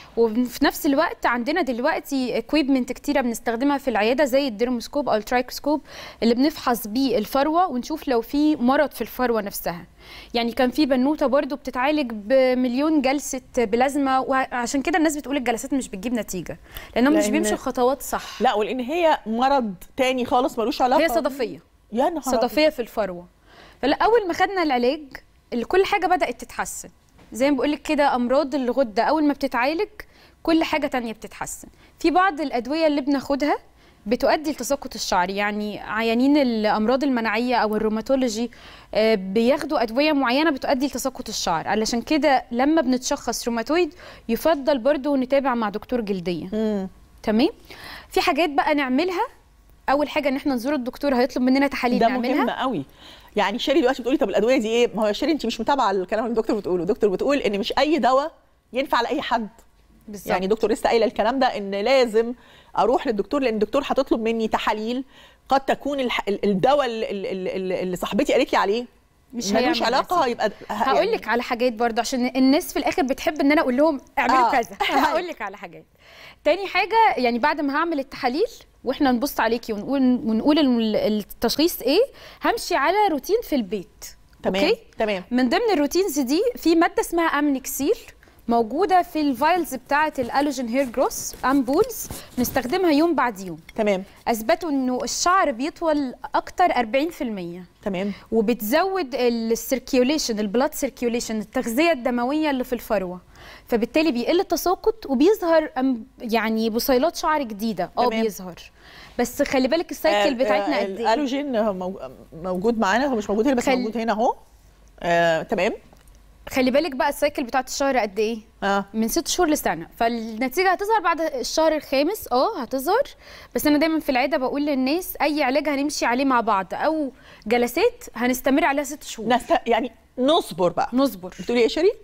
وفي نفس الوقت عندنا دلوقتي اكويبمنت كتيره بنستخدمها في العياده زي الديرموسكوب او الترايكوسكوب اللي بنفحص بيه الفروه ونشوف لو في مرض في الفروه نفسها. يعني كان في بنوته برضو بتتعالج بمليون جلسه بلازما، وعشان كده الناس بتقول الجلسات مش بتجيب نتيجه لانهم مش بيمشوا الخطوات صح.
لا، ولان هي مرض تاني خالص ملوش علاقه،
هي صدفيه.
يا نهار
صدفيه في الفروه. فاول ما خدنا العلاج كل حاجه بدات تتحسن. زي ما بقول لك كده، امراض الغده اول ما بتتعالج كل حاجه تانية بتتحسن. في بعض الادويه اللي بناخدها بتؤدي لتساقط الشعر، يعني عيانين الامراض المناعيه او الروماتولوجي بياخدوا ادويه معينه بتؤدي لتساقط الشعر. علشان كده لما بنتشخص روماتويد يفضل برضو نتابع مع دكتور جلديه. تمام. في حاجات بقى نعملها. اول حاجه ان احنا نزور الدكتور، هيطلب مننا تحاليل نعملها.
ده مهم قوي. يعني شيري دلوقتي بتقولي طب الادويه دي ايه؟ ما هو شيري انت مش متابعه الكلام اللي الدكتور بتقوله. الدكتور بتقول ان مش اي دواء ينفع لاي حد. بالزبط. يعني دكتور لسه قايله الكلام ده، ان لازم اروح للدكتور، لان الدكتور هتطلب مني تحاليل قد تكون الدواء اللي صاحبتي قالت لي عليه
مش
ملوش علاقه. هيبقى
هقول لك على حاجات برضه، عشان الناس في الاخر بتحب ان انا اقول لهم اعملوا كذا. هقول لك على حاجات. تاني حاجه، يعني بعد ما هعمل التحاليل واحنا نبص عليكي ونقول التشخيص ايه، همشي على روتين في البيت.
تمام. أوكي؟ تمام.
من ضمن الروتينز دي في ماده اسمها امنكسيل، موجوده في الفايلز بتاعه الالوجين هير جروس امبولز، نستخدمها يوم بعد يوم.
تمام.
اثبتوا انه الشعر بيطول اكتر 40%.
تمام.
وبتزود السيركيوليشن، البلاد سيركيوليشن، التغذيه الدمويه اللي في الفروه، فبالتالي بيقل التساقط وبيظهر يعني بصيلات شعر جديده. بيظهر، بس خلي بالك السايكل بتاعتنا قد ايه.
الالوجين موجود معانا، هو مش موجود هنا بس موجود هنا اهو. تمام.
خلي بالك بقى السايكل بتاعت الشهر قد ايه؟ من 6 شهور لسنه، فالنتيجه هتظهر بعد الشهر الخامس. هتظهر. بس انا دايما في العياده بقول للناس اي علاج هنمشي عليه مع بعض او جلسات هنستمر عليها 6 شهور.
يعني نصبر بقى.
نصبر.
بتقولي ايه يا شيري؟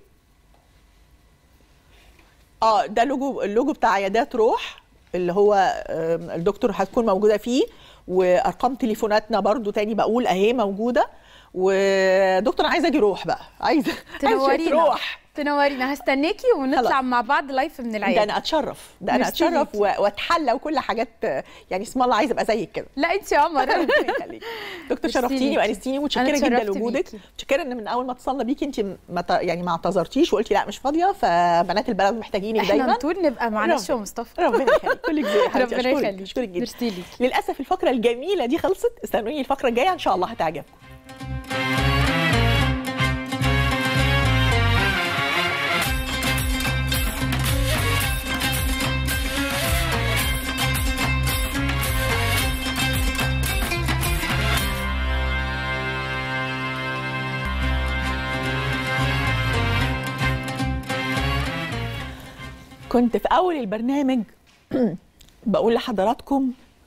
ده اللوجو بتاع عيادات روح اللي هو الدكتور هتكون موجوده فيه، وارقام تليفوناتنا برضو تاني بقول اهي موجوده. ودكتور انا عايزه اجي روح بقى، عايزه تروح.
تنورينا، هستناكي ونطلع مع بعض لايف من العيادة.
ده انا اتشرف، ده انا اتشرف واتحلى وكل حاجات، يعني اسم الله عايزه ابقى زيك كده.
لا انت يا قمر.
دكتور شرفتيني وانستيني، متشكره جدا لوجودك، متشكره ان من اول ما اتصلنا بيكي انت يعني ما اعتذرتيش وقلتي لا مش فاضيه، فبنات البلد محتاجينك دايما.
احنا نطول نبقى مع نشوى ومصطفى.
ربنا يخليك، كلك ذوق يا حبيبتي.
ربنا يخليك،
اشكرك جدا.
ميرسي ليكي.
للاسف الفقره الجميله دي خلصت، استنوني الفقره الجايه ان شاء الله هتعجبكم. كنت في أول البرنامج بقول لحضراتكم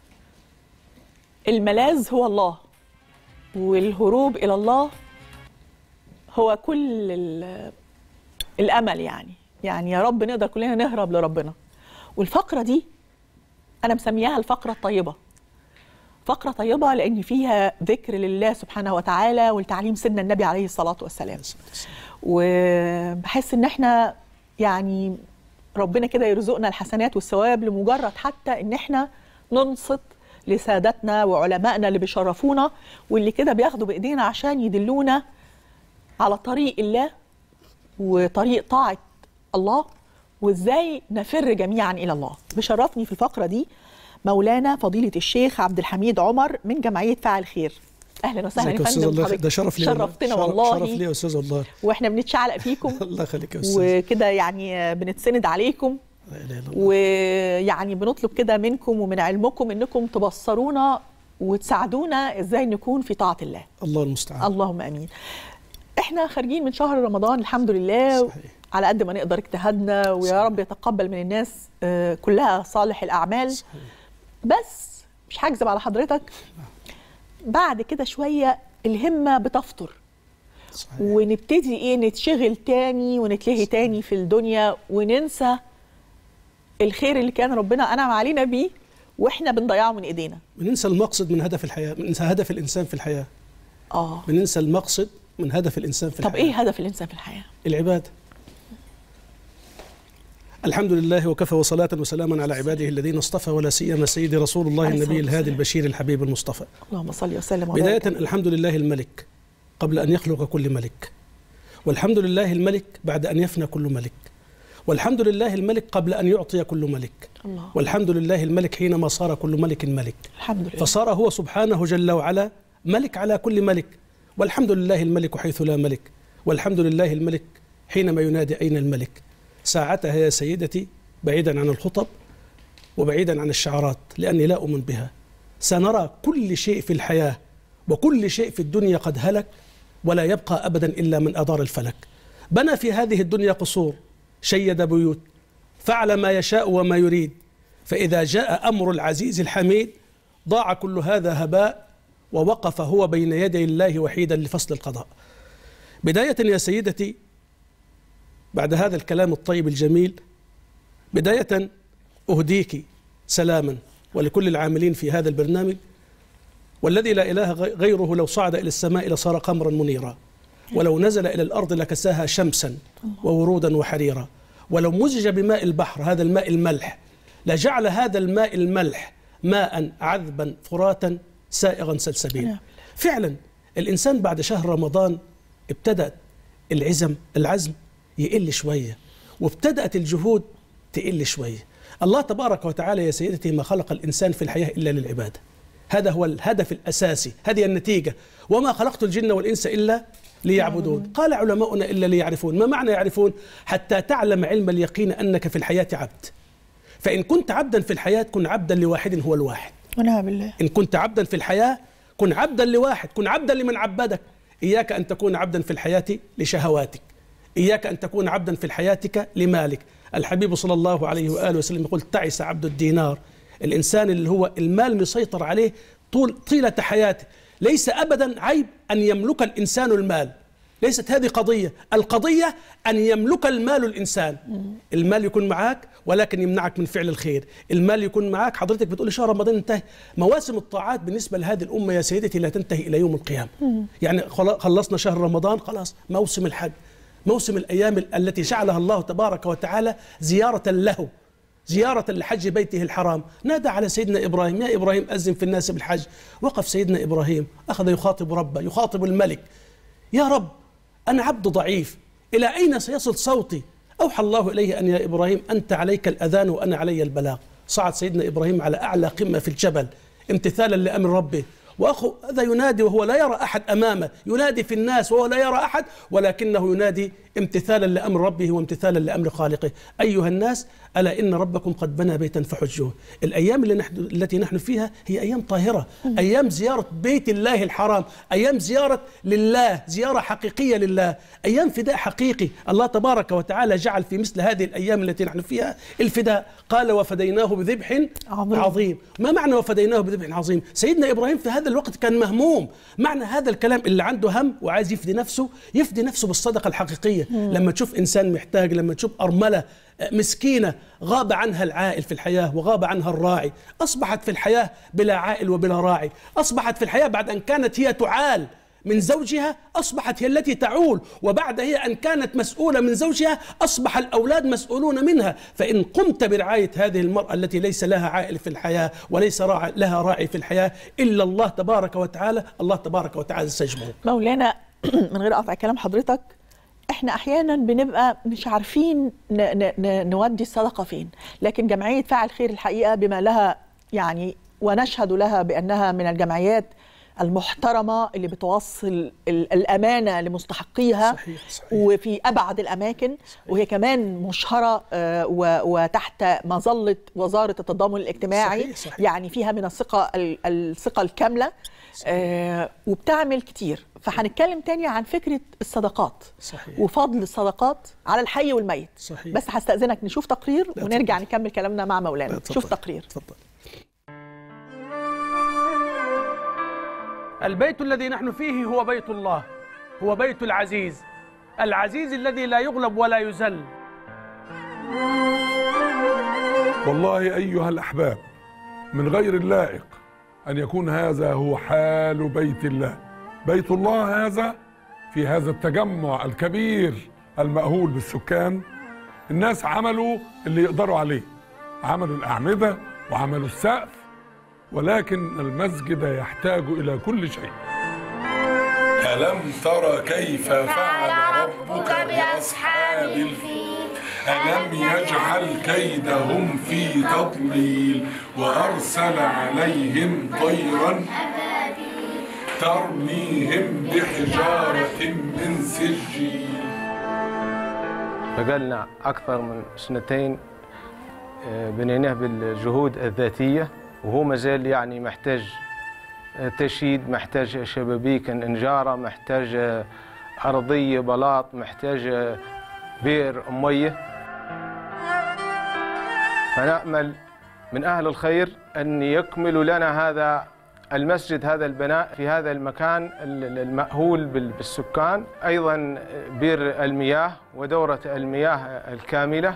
الملاذ هو الله، والهروب إلى الله هو كل الأمل. يعني يا رب نقدر كلنا نهرب لربنا. والفقرة دي أنا مسمياها الفقرة الطيبة. فقرة طيبة لأن فيها ذكر لله سبحانه وتعالى والتعليم سيدنا النبي عليه الصلاة والسلام. وبحس إن احنا يعني ربنا كده يرزقنا الحسنات والثواب لمجرد حتى ان احنا ننصت لسادتنا وعلمائنا اللي بيشرفونا واللي كده بياخدوا بايدينا عشان يدلونا على طريق الله وطريق طاعة الله وازاي نفر جميعا الى الله. بشرفني في الفقرة دي مولانا فضيلة الشيخ عبد الحميد عمر من جمعية فاعل خير. اهلا وسهلا يا فندم.
ده شرف لي،
شرفتنا والله.
شرف لي يا استاذ والله،
واحنا بنتشعلق فيكم.
الله يخليك يا استاذ.
وكده يعني بنتسند عليكم، ويعني بنطلب كده منكم ومن علمكم انكم تبصرونا وتساعدونا ازاي نكون في طاعة الله.
الله المستعان.
اللهم امين. احنا خارجين من شهر رمضان الحمد لله. صحيح. على قد ما نقدر اجتهدنا، ويا رب يتقبل من الناس كلها صالح الاعمال. صحيح. بس مش هكذب على حضرتك، بعد كده شوية الهمة بتفطر. صحيح. ونبتدي نتشغل تاني ونتلهي تاني في الدنيا وننسى الخير اللي كان ربنا أنعم علينا بيه واحنا بنضيعه من ايدينا.
بننسى المقصد من هدف الحياة، بننسى هدف الإنسان في الحياة. بننسى المقصد من هدف الإنسان في الحياة.
طب ايه هدف الإنسان في الحياة؟
العبادة. الحمد لله وكفى وصلاة وسلاما على عباده الذين اصطفى، ولا سيما سيدي رسول الله النبي الهادي البشير الحبيب المصطفى.
اللهم صل وسلم وبارك.
بداية الحمد لله الملك قبل أن يخلق كل ملك، والحمد لله الملك بعد أن يفنى كل ملك، والحمد لله الملك قبل أن يعطي كل ملك، الله. والحمد لله الملك حينما صار كل ملك ملك،
الحمد لله.
فصار هو سبحانه جل وعلا ملك على كل ملك، والحمد لله الملك حيث لا ملك، والحمد لله الملك حينما ينادي أين الملك. ساعتها يا سيدتي بعيدا عن الخطب وبعيدا عن الشعارات لأني لا أؤمن بها، سنرى كل شيء في الحياة وكل شيء في الدنيا قد هلك ولا يبقى أبدا إلا من أدار الفلك. بنى في هذه الدنيا قصور، شيد بيوت، فعل ما يشاء وما يريد، فإذا جاء أمر العزيز الحميد ضاع كل هذا هباء ووقف هو بين يدي الله وحيدا لفصل القضاء. بداية يا سيدتي بعد هذا الكلام الطيب الجميل، بداية أهديك سلاما ولكل العاملين في هذا البرنامج، والذي لا إله غيره لو صعد إلى السماء لصار قمرا منيرا، ولو نزل إلى الأرض لكساها شمسا وورودا وحريرا، ولو مزج بماء البحر هذا الماء الملح لجعل هذا الماء الملح ماء عذبا فراتا سائغا سلسبيلا. فعلا الإنسان بعد شهر رمضان ابتدأت العزم يقل شوية، وابتدأت الجهود تقل شوية. الله تبارك وتعالى يا سيدتي ما خلق الإنسان في الحياة إلا للعبادة، هذا هو الهدف الأساسي، هذه النتيجة. وما خلقت الجن والإنس إلا ليعبدون. قال علماؤنا إلا ليعرفون. ما معنى يعرفون؟ حتى تعلم علم اليقين أنك في الحياة عبد، فإن كنت عبدا في الحياة كن عبدا لواحد هو الواحد.
ونعم بالله.
إن كنت عبدا في الحياة كن عبدا لواحد، كن عبدا لمن عبدك. إياك أن تكون عبدا في الحياة لشهواتك، إياك أن تكون عبدا في حياتك لمالك. الحبيب صلى الله عليه وآله وسلم يقول تعس عبد الدينار، الإنسان اللي هو المال مسيطر عليه طيلة حياته. ليس أبدا عيب أن يملك الإنسان المال، ليست هذه قضية، القضية أن يملك المال الإنسان. المال يكون معك ولكن يمنعك من فعل الخير، المال يكون معك. حضرتك بتقول شهر رمضان انتهى، مواسم الطاعات بالنسبة لهذه الأمة يا سيدتي لا تنتهي إلى يوم القيامة. يعني خلصنا شهر رمضان خلاص موسم الحج، موسم الأيام التي جعلها الله تبارك وتعالى زيارة له، زيارة لحج بيته الحرام. نادى على سيدنا إبراهيم: يا إبراهيم أذن في الناس بالحج. وقف سيدنا إبراهيم أخذ يخاطب ربه، يخاطب الملك: يا رب أنا عبد ضعيف، إلى أين سيصل صوتي؟ أوحى الله إليه: أن يا إبراهيم أنت عليك الأذان وأنا علي البلاغ. صعد سيدنا إبراهيم على أعلى قمة في الجبل امتثالا لأمر ربه، وأخو هذا ينادي وهو لا يرى أحد أمامه، ينادي في الناس وهو لا يرى أحد، ولكنه ينادي امتثالا لأمر ربه وامتثالا لأمر خالقه: أيها الناس ألا إن ربكم قد بنى بيتا فحجوه. الأيام التي نحن فيها هي أيام طاهرة، أيام زيارة بيت الله الحرام، أيام زيارة لله، زيارة حقيقية لله، أيام فداء حقيقي. الله تبارك وتعالى جعل في مثل هذه الأيام التي نحن فيها الفداء. قال: وفديناه بذبح عظيم. ما معنى وفديناه بذبح عظيم؟ سيدنا إبراهيم في هذا الوقت كان مهموم. معنى هذا الكلام: اللي عنده هم وعايز يفدي نفسه، يفدي نفسه بالصدقة الحقيقية. لما تشوف إنسان محتاج، لما تشوف أرملة مسكينة غاب عنها العائل في الحياة وغاب عنها الراعي، أصبحت في الحياة بلا عائل وبلا راعي، أصبحت في الحياة بعد أن كانت هي تعال من زوجها أصبحت هي التي تعول، وبعد هي أن كانت مسؤولة من زوجها أصبح الأولاد مسؤولون منها. فإن قمت برعاية هذه المرأة التي ليس لها عائل في الحياة وليس لها راعي في الحياة إلا الله تبارك وتعالى، الله تبارك وتعالى سيجمعه.
مولانا من غير قطع كلام حضرتك، احنا احيانا بنبقى مش عارفين نودي الصدقه فين، لكن جمعيه فاعل خير الحقيقه بما لها يعني، ونشهد لها بانها من الجمعيات المحترمه اللي بتوصل الامانه لمستحقيها.
صحيح صحيح.
وفي ابعد الاماكن. صحيح. وهي كمان مشهره وتحت مظله وزاره التضامن الاجتماعي.
صحيح صحيح.
يعني فيها من الثقه الكامله. وبتعمل كتير. فهنتكلم تاني عن فكرة الصدقات.
صحيح.
وفضل الصدقات على الحي والميت.
صحيح.
بس هستأذنك نشوف تقرير ونرجع نكمل كلامنا مع مولانا. شوف تقرير.
تفضل. البيت الذي نحن فيه هو بيت الله، هو بيت العزيز، العزيز الذي لا يغلب ولا يذل.
والله أيها الأحباب، من غير اللائق أن يكون هذا هو حال بيت الله. بيت الله هذا في هذا التجمع الكبير المأهول بالسكان، الناس عملوا اللي يقدروا عليه، عملوا الأعمدة وعملوا السقف، ولكن المسجد يحتاج إلى كل شيء. ألم ترى كيف فعل ربك بأصحاب الفيل؟ ألم يجعل كيدهم في تضليل وأرسل عليهم طيرا ترميهم بحجارة من سجيل.
بقالنا أكثر من 2 سنين بنيناه بالجهود الذاتية، وهو مازال يعني محتاج تشييد، محتاج شبابيك نجارة، محتاج أرضية بلاط، محتاج بئر مية. فنأمل من أهل الخير أن يكملوا لنا هذا المسجد، هذا البناء في هذا المكان المأهول بالسكان، أيضا بئر المياه ودورة المياه الكاملة.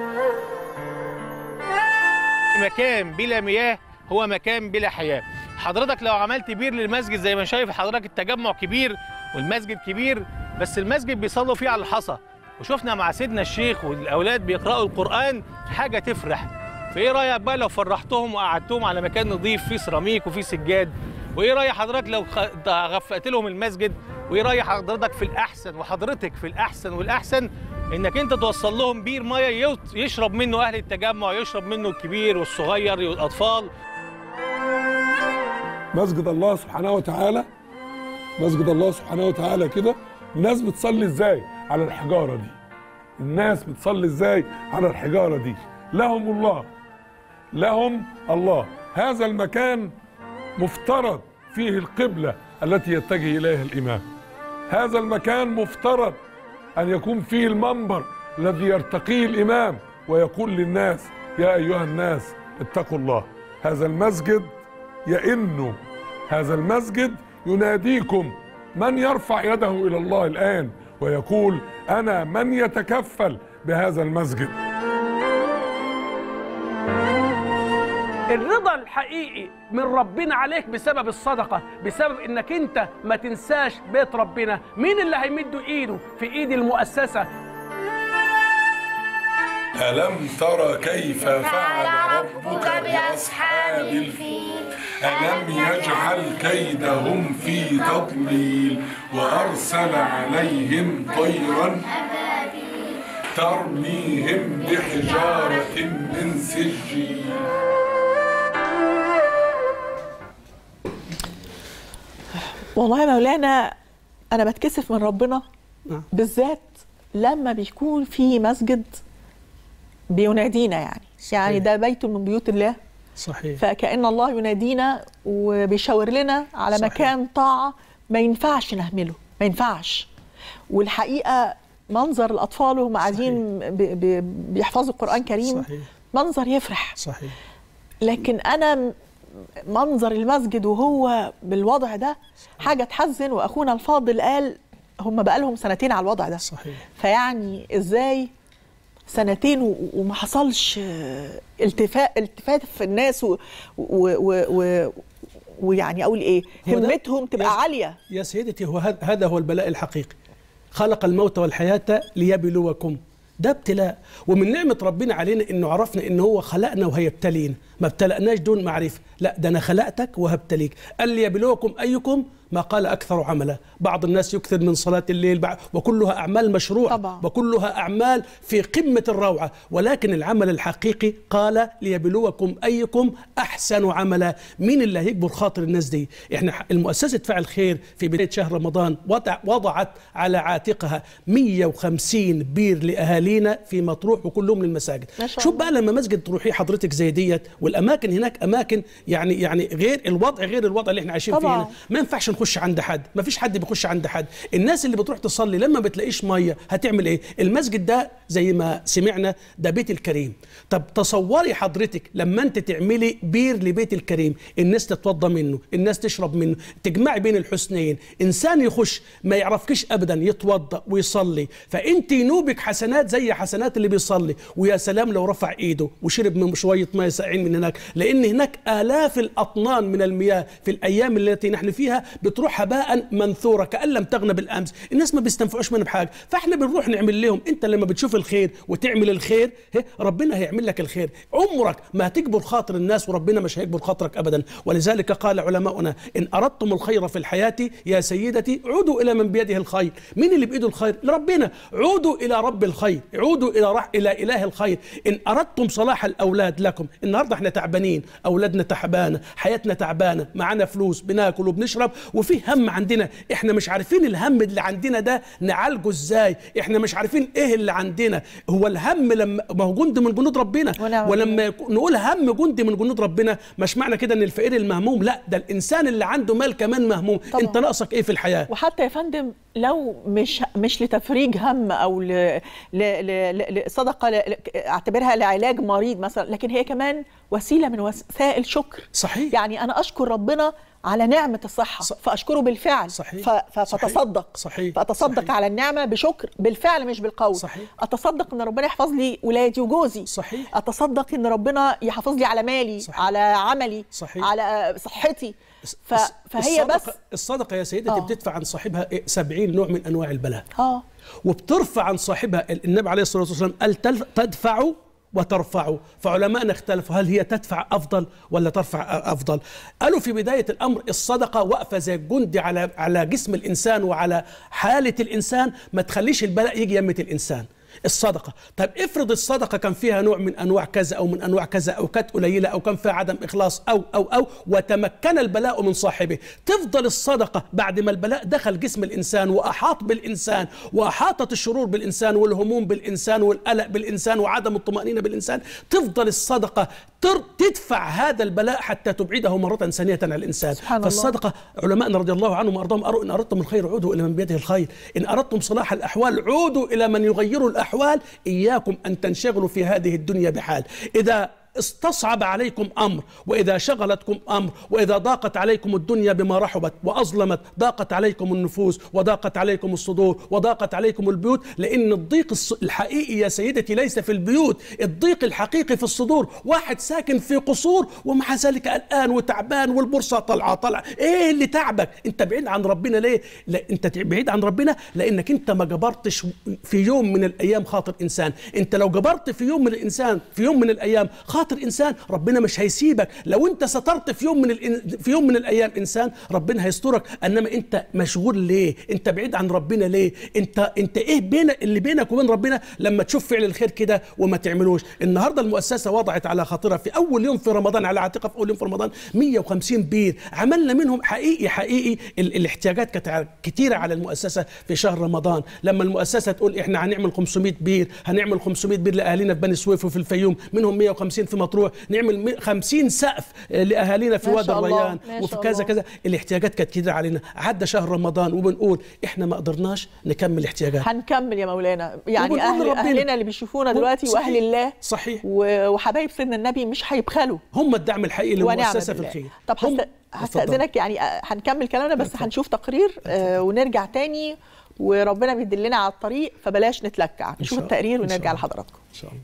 مكان بلا مياه هو مكان بلا حياة. حضرتك لو عملت بير للمسجد زي ما شايف حضرتك، التجمع كبير والمسجد كبير، بس المسجد بيصلوا فيه على الحصى، وشفنا مع سيدنا الشيخ والأولاد بيقرأوا القرآن حاجة تفرح. فإيه رأيك بقى لو فرحتهم وقعدتهم على مكان نظيف فيه سيراميك وفيه سجاد؟ وإيه رأي حضرتك لو غفقت لهم المسجد؟ وإيه رأي حضرتك في الأحسن وحضرتك في الأحسن والأحسن إنك أنت توصل لهم بير مية يشرب منه أهل التجمع، يشرب منه الكبير والصغير والأطفال.
مسجد الله سبحانه وتعالى، مسجد الله سبحانه وتعالى كده، الناس بتصلي ازاي على الحجارة دي؟ الناس بتصلي ازاي على الحجارة دي؟ لهم الله، لهم الله. هذا المكان مفترض فيه القبلة التي يتجه إليها الإمام. هذا المكان مفترض أن يكون فيه المنبر الذي يرتقيه الإمام ويقول للناس: يا أيها الناس اتقوا الله. هذا المسجد يئن، هذا المسجد يناديكم. من يرفع يده إلى الله الآن ويقول: أنا من يتكفل بهذا المسجد؟
الرضا الحقيقي من ربنا عليك بسبب الصدقة، بسبب انك انت ما تنساش بيت ربنا. مين اللي هيمد ايده في ايد المؤسسة؟
ألم تر كيف فعل ربك بأصحاب الفيل ألم يجعل كيدهم في تضليل وأرسل عليهم طيرا ترميهم بحجارة من سجيل.
والله يا مولانا أنا بتكسف من ربنا بالذات لما بيكون في مسجد بينادينا، يعني ده بيت من بيوت الله.
صحيح.
فكأن الله ينادينا وبيشاور لنا على صحيح. مكان طاعة ما ينفعش نهمله، ما ينفعش. والحقيقة منظر الأطفال وهم قاعدين بيحفظوا القرآن الكريم صحيح. منظر يفرح
صحيح.
لكن أنا منظر المسجد وهو بالوضع ده حاجة تحزن. وأخونا الفاضل قال هم بقالهم سنتين على الوضع ده
صحيح.
فيعني إزاي سنتين وما حصلش التفات في الناس ويعني اقول ايه همتهم تبقى عاليه.
يا سيدتي هذا هو البلاء الحقيقي. خلق الموت والحياه ليبلوكم، ده ابتلاء. ومن نعمه ربنا علينا انه عرفنا انه هو خلقنا وهيبتلينا، ما ابتلأناش دون معرفه، لا ده انا خلقتك وهبتليك. قال ليبلوكم ايكم ما قال أكثر عملا. بعض الناس يكثر من صلاة الليل وكلها أعمال مشروعة طبعا. وكلها أعمال في قمة الروعة، ولكن العمل الحقيقي قال ليبلوكم أيكم أحسن عملا. مين اللي هيكبر خاطر الناس دي؟ إحنا المؤسسة فعل خير في بداية شهر رمضان وضعت على عاتقها 150 بير لأهالينا في مطروح وكلهم للمساجد. شوف بقى لما مسجد تروحي حضرتك زي ديت والأماكن هناك أماكن يعني غير الوضع اللي احنا عايشين فيه هنا. ما ينفعش نخش عند حد، ما فيش حد بيخش عند حد. الناس اللي بتروح تصلي لما بتلاقيش ميه هتعمل ايه؟ المسجد ده زي ما سمعنا ده بيت الكريم. طب تصوري حضرتك لما انت تعملي بير لبيت الكريم، الناس تتوضى منه، الناس تشرب منه، تجمعي بين الحسنين. انسان يخش ما يعرفكش ابدا يتوضى ويصلي، فانت ينوبك حسنات زي حسنات اللي بيصلي. ويا سلام لو رفع ايده وشرب من شويه ميه ساقعين من هناك، لان هناك آلاف الاطنان من المياه في الايام التي نحن فيها بتروح هباء منثورة كأن لم تغنى بالأمس. الناس ما بيستنفعوش منها بحاجة، فاحنا بنروح نعمل لهم. انت لما بتشوف الخير وتعمل الخير ربنا هيعمل لك الخير. عمرك ما هتكبر خاطر الناس وربنا مش هيكبر خاطرك أبدا. ولذلك قال علماؤنا إن أردتم الخير في الحياة يا سيدتي عودوا إلى من بيده الخير. مين اللي بإيده الخير؟ لربنا. عودوا إلى رب الخير، عودوا إلى إله الخير. إن أردتم صلاح الأولاد لكم. النهاردة احنا تعبانين، أولادنا تعبانة، حياتنا تعبانة، معانا فلوس بناكل وبنشرب وفي هم عندنا. احنا مش عارفين الهم اللي عندنا ده نعالجه ازاي. احنا مش عارفين ايه اللي عندنا. هو الهم لما ما هو جند من جنود ربنا، ولما نقول هم جند من جنود ربنا مش معنى كده ان الفقير المهموم، لا ده الانسان اللي عنده مال كمان مهموم. طبعا. انت ناقصك ايه في الحياه؟
وحتى يا فندم لو مش لتفريج هم او لصدقه اعتبرها لعلاج مريض مثلا، لكن هي كمان وسيله من وسائل شكر.
صحيح.
يعني انا اشكر ربنا على نعمة الصحة فأشكره بالفعل.
صحيح.
فأتصدق.
صحيح.
فأتصدق صحيح. على النعمة بشكر بالفعل مش بالقول.
صحيح.
أتصدق إن ربنا يحفظ لي ولادي وجوزي.
صحيح.
أتصدق إن ربنا يحفظ لي على مالي. صحيح. على عملي.
صحيح.
على صحتي. فهي بس
الصدقة يا سيدتي بتدفع عن صاحبها 70 نوع من أنواع البلاء. وبترفع عن صاحبها. النبي عليه الصلاة والسلام قال تدفع وترفعوا. فعلماءنا اختلفوا هل هي تدفع أفضل ولا ترفع أفضل. قالوا في بداية الأمر الصدقة واقفة زي الجندي على جسم الإنسان وعلى حالة الإنسان، ما تخليش البلاء يجي يمة الإنسان. الصدقة. طيب افرض الصدقة كان فيها نوع من أنواع كذا أو من أنواع كذا أو كانت قليلة أو كان فيها عدم إخلاص أو وتمكن البلاء من صاحبه، تفضل الصدقة بعد ما البلاء دخل جسم الإنسان وأحاط بالإنسان وأحاطت الشرور بالإنسان والهموم بالإنسان والقلق بالإنسان وعدم الطمأنينة بالإنسان، تفضل الصدقة تدفع هذا البلاء حتى تبعده مرة ثانية عن الإنسان. فالصدقة علماءنا رضي الله عنهم وأرضاهم قالوا إن أردتم الخير عودوا إلى من بيده الخير، إن أردتم صلاح الأحوال عودوا إلى من يغير الأحوال. إياكم أن تنشغلوا في هذه الدنيا بحال. إذا استصعب عليكم أمر، وإذا شغلتكم أمر، وإذا ضاقت عليكم الدنيا بما رحبت وأظلمت، ضاقت عليكم النفوس وضاقت عليكم الصدور وضاقت عليكم البيوت. لأن الضيق الحقيقي يا سيدتي ليس في البيوت، الضيق الحقيقي في الصدور. واحد ساكن في قصور ومع ذلك قلقان وتعبان والبورصة طالعة. إيه اللي تعبك؟ أنت بعيد عن ربنا ليه؟ لا، أنت بعيد عن ربنا لأنك أنت ما جبرتش في يوم من الأيام خاطر إنسان. أنت لو جبرت في يوم من الأيام خاطر إنسان، ربنا مش هيسيبك. لو أنت سترت في يوم من الأيام إنسان، ربنا هيسترك. إنما أنت مشغول ليه؟ أنت بعيد عن ربنا ليه؟ أنت إيه اللي بينك وبين ربنا لما تشوف فعل الخير كده وما تعملوش؟ النهارده المؤسسة وضعت على خاطرها في أول يوم في رمضان، على عاتقها في أول يوم في رمضان 150 بير. عملنا منهم حقيقي الاحتياجات كانت كتيرة على المؤسسة في شهر رمضان. لما المؤسسة تقول إحنا هنعمل 500 بير، هنعمل 500 بير لأهالينا في بني سويف وفي الفيوم، منهم 150 في مطروح، نعمل 50 سقف لأهالينا في وادي الريان وفي كذا كذا. الاحتياجات كانت كتيرة علينا. عدى شهر رمضان وبنقول إحنا ما قدرناش نكمل احتياجات.
هنكمل يا مولانا، يعني أهلنا اللي بيشوفونا دلوقتي وأهل الله
صحيح
وحبايب سيدنا النبي مش هيبخلوا،
هم الدعم الحقيقي للمؤسسة في الخير.
طب هستأذنك، يعني هنكمل كلامنا بس هنشوف تقرير ونرجع تاني، وربنا بيدلنا على الطريق فبلاش نتلكع. نشوف التقرير ونرجع لحضراتكم
إن شاء الله.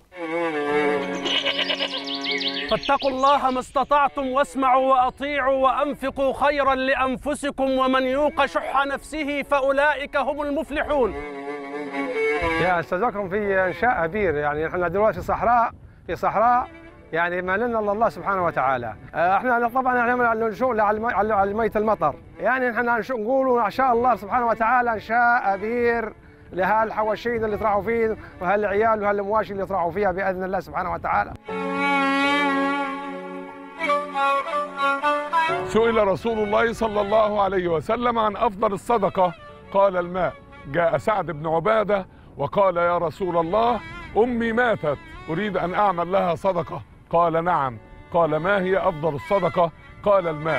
فاتقوا الله ما استطعتم واسمعوا وأطيعوا وأنفقوا خيرا لأنفسكم ومن يوق شح نفسه فأولئك هم المفلحون.
يا أستاذكم في إنشاء بير، يعني احنا دلوقتي في صحراء يعني ما لنا الا الله سبحانه وتعالى. احنا طبعا نعمل شغل على مية المطر، يعني احنا نقول ان شاء الله سبحانه وتعالى انشاء بير لهالحواشين اللي طلعوا فيه وهالعيال وهالمواشي اللي طلعوا فيها باذن الله سبحانه وتعالى.
سئل رسول الله صلى الله عليه وسلم عن افضل الصدقه، قال الماء. جاء سعد بن عباده وقال يا رسول الله امي ماتت اريد ان اعمل لها صدقه، قال نعم. قال ما هي أفضل الصدقة؟ قال الماء.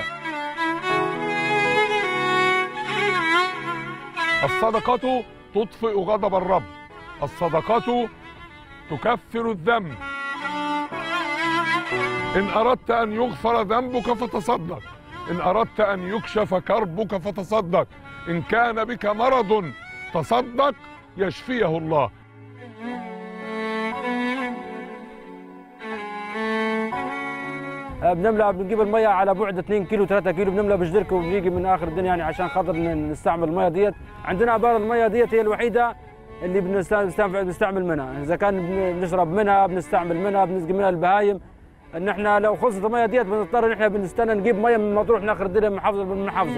الصدقة تطفئ غضب الرب، الصدقة تكفر الذنب. إن أردت أن يغفر ذنبك فتصدق، إن أردت أن يكشف كربك فتصدق، إن كان بك مرض تصدق يشفيه الله.
بنجيب المية على بعد 2 كيلو 3 كيلو، بنملى بجدركه وبنيجي من اخر الدنيا يعني عشان خاطر نستعمل المية ديت. عندنا ابار المية ديت هي الوحيده اللي بنستعمل منها، اذا كان بنشرب منها، بنستعمل منها، بنسقي منها البهايم. ان احنا لو خلصت المية ديت بنضطر ان احنا بنستنى نجيب مية من مطروح من اخر الدنيا من محافظه.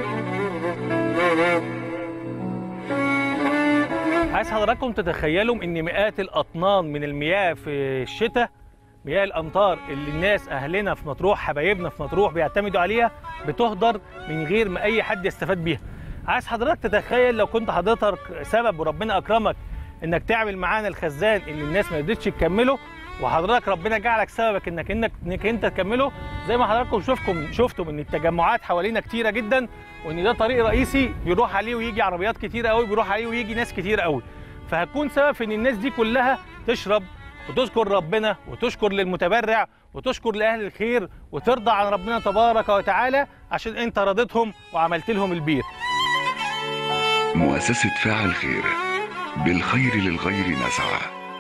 عايز حضراتكم تتخيلوا ان مئات الاطنان من المياه في الشتاء، مياه الامطار اللي الناس اهلنا في مطروح حبايبنا في مطروح بيعتمدوا عليها، بتهدر من غير ما اي حد يستفاد بيها. عايز حضرتك تتخيل لو كنت حضرتك سبب وربنا اكرمك انك تعمل معانا الخزان اللي الناس ما قدرتش تكمله، وحضرتك ربنا جعلك سببك انك انت تكمله. زي ما حضراتكم شفتم ان التجمعات حوالينا كتيره جدا، وان ده طريق رئيسي بيروح عليه ويجي عربيات كتيره قوي، بيروح عليه ويجي ناس كتير قوي. فهتكون سبب في ان الناس دي كلها تشرب وتشكر ربنا وتشكر للمتبرع وتشكر لأهل الخير وترضى عن ربنا تبارك وتعالى عشان انت رضيتهم وعملت لهم البير.
مؤسسة فاعل خير، بالخير للغير نسعى.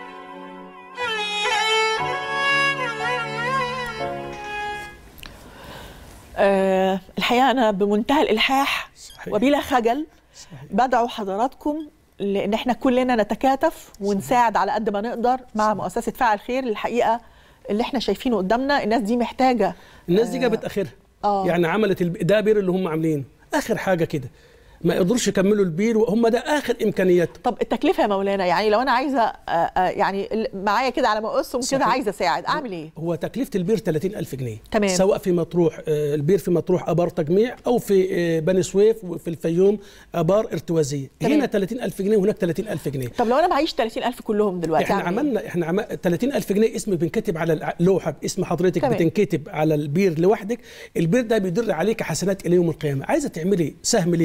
الحقيقة أنا بمنتهى الإلحاح وبلا خجل بدعو حضراتكم لأن احنا كلنا نتكاتف ونساعد على قد ما نقدر مع مؤسسة فاعل خير. الحقيقة اللي احنا شايفينه قدامنا الناس دي محتاجة،
الناس دي جابت آخرها. يعني عملت ده بير اللي هم عاملينه آخر حاجة كده، ما يقدروش يكملوا البير وهم ده آخر إمكانياتهم.
طب التكلفة يا مولانا، يعني لو أنا عايزة يعني معايا كده على ما أقسم كده عايزة أساعد أعمل إيه؟
هو تكلفة البير 30,000 جنيه
تمام.
سواء في مطروح البير في مطروح آبار تجميع، أو في بني سويف وفي الفيوم آبار ارتوازية. تمام. هنا 30,000 جنيه وهناك 30,000 جنيه.
طب لو أنا معيش 30,000 كلهم دلوقتي
احنا عملنا 30,000 جنيه اسم بنكتب على اللوحة باسم حضرتك. تمام. بتنكتب على البير لوحدك. البير ده بيدر عليك حسنات إلى يوم القيامة. عايزة تعملي سهم ليك، احنا عملنا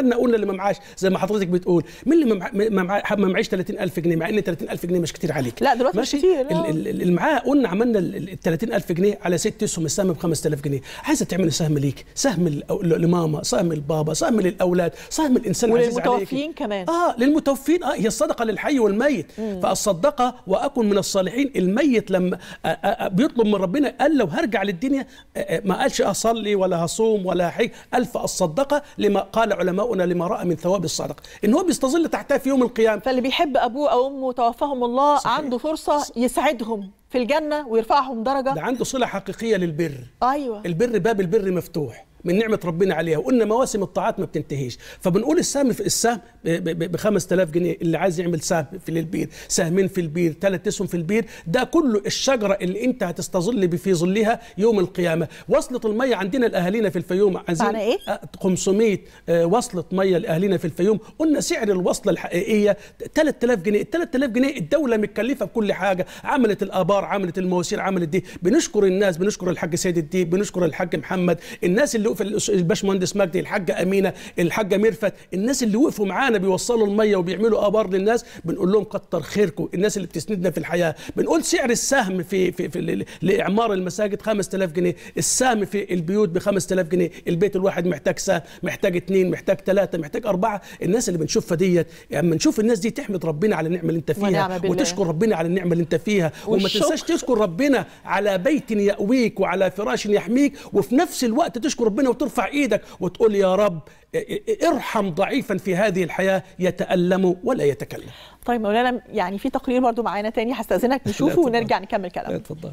عملنا قلنا اللي ما معاش زي ما حضرتك بتقول، مين اللي ما معيش 30,000 جنيه، مع ان 30,000 جنيه مش كتير عليك.
لا دلوقتي مش كتير.
اللي معاه قلنا عملنا ال 30,000 جنيه على 6 اسهم، السهم ب 5000 جنيه. عايزه تعمل سهم ليك، سهم لماما، سهم للبابا، سهم للاولاد، سهم الانسان العزيز عليك.
وللمتوفين كمان.
للمتوفين. هي الصدقه للحي والميت. فالصدقه واكن من الصالحين. الميت لما بيطلب من ربنا قال لو هرجع للدنيا ما قالش اصلي ولا هصوم ولا حج، قال فالصدقه لما قال علماؤنا لما راى من ثواب الصدقه، ان هو بيستظل تحتها في يوم القيامه.
فاللي بيحب ابوه او امه توفاهم الله صحيح. عنده فرصه يسعدهم في الجنه ويرفعهم درجه.
ده عنده صله حقيقيه للبر.
ايوه
البر، باب البر مفتوح من نعمة ربنا عليها. وقلنا مواسم الطاعات ما بتنتهيش، فبنقول السهم ب 5000 جنيه. اللي عايز يعمل سهم في البير، سهمين في البير، 3 اسهم في البير، ده كله الشجرة اللي انت هتستظل في ظلها يوم القيامة. وصلة المية عندنا لأهالينا في الفيوم عايزين
ايه؟
500 وصلة مية لأهالينا في الفيوم. قلنا سعر الوصلة الحقيقية 3000 جنيه. ال 3000 جنيه الدولة متكلفة بكل حاجة، عملت الآبار، عملت المواسير، عملت دي. بنشكر الناس، بنشكر الحاج سيد الديب، بنشكر الحاج محمد، الناس اللي في الباشمهندس مجدي، الحاجه امينه، الحاجه ميرفت، الناس اللي وقفوا معانا بيوصلوا الميه وبيعملوا ابار للناس، بنقول لهم كتر خيركم. الناس اللي بتسندنا في الحياه. بنقول سعر السهم في لاعمار المساجد 5000 جنيه، السهم في البيوت ب 5000 جنيه، البيت الواحد محتاج سهم، محتاج 2، محتاج 3، محتاج 4. الناس اللي بنشوفها ديت يعني نشوف الناس دي تحمد ربنا على النعمه اللي انت فيها، وتشكر ربنا على النعمه اللي انت فيها، وما تنساش تشكر ربنا على بيت يأويك وعلى فراش يحميك، وفي نفس الوقت تشكر ربنا وترفع ايدك وتقول يا رب ارحم ضعيفا في هذه الحياة يتألم ولا يتكلم.
طيب مولانا، يعني في تقرير برضو معانا تاني هستأذنك نشوفه ونرجع نكمل كلامنا.
اتفضل.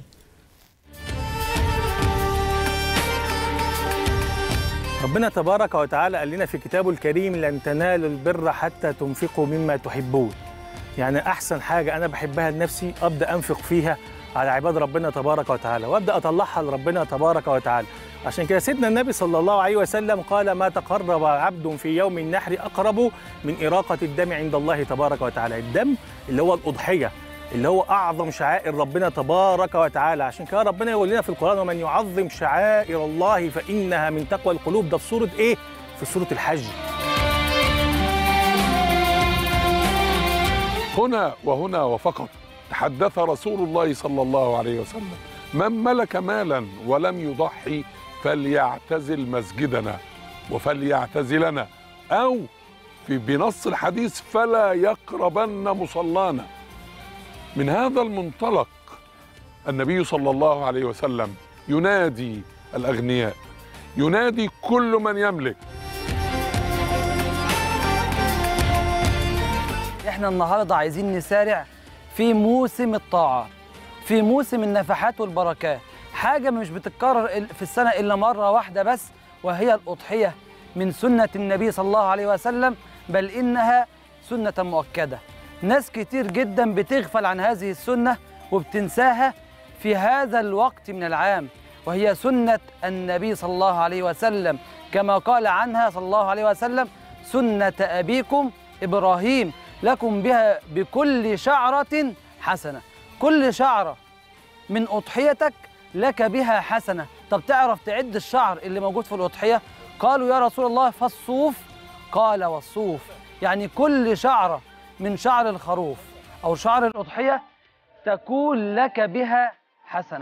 ربنا تبارك وتعالى قال لنا في كتابه الكريم لن تنالوا البر حتى تنفقوا مما تحبون. يعني أحسن حاجة أنا بحبها لنفسي أبدأ أنفق فيها على عباد ربنا تبارك وتعالى، وأبدأ أطلعها لربنا تبارك وتعالى. عشان كده سيدنا النبي صلى الله عليه وسلم قال ما تقرب عبد في يوم النحر أقرب من إراقة الدم عند الله تبارك وتعالى. الدم اللي هو الأضحية، اللي هو أعظم شعائر ربنا تبارك وتعالى. عشان كده ربنا يقول لنا في القرآن ومن يعظم شعائر الله فإنها من تقوى القلوب. ده في سورة إيه؟ في سورة الحج.
هنا وهنا وفقط تحدث رسول الله صلى الله عليه وسلم من ملك مالا ولم يضحي فليعتزل مسجدنا وفليعتزلنا، أو بنص الحديث فلا يقربن مصلانا. من هذا المنطلق النبي صلى الله عليه وسلم ينادي الأغنياء، ينادي كل من يملك.
احنا النهارده عايزين نسارع في موسم الطاعة، في موسم النفحات والبركات، حاجة مش بتتكرر في السنة إلا مرة واحدة بس، وهي الأضحية من سنة النبي صلى الله عليه وسلم، بل إنها سنة مؤكدة. ناس كتير جدا بتغفل عن هذه السنة وبتنساها في هذا الوقت من العام، وهي سنة النبي صلى الله عليه وسلم، كما قال عنها صلى الله عليه وسلم سنة أبيكم إبراهيم لكم بها بكل شعرة حسنة. كل شعرة من أضحيتك لك بها حسنة. طب تعرف تعد الشعر اللي موجود في الأضحية؟ قالوا يا رسول الله فالصوف، قال والصوف، يعني كل شعرة من شعر الخروف أو شعر الأضحية تكون لك بها حسنة.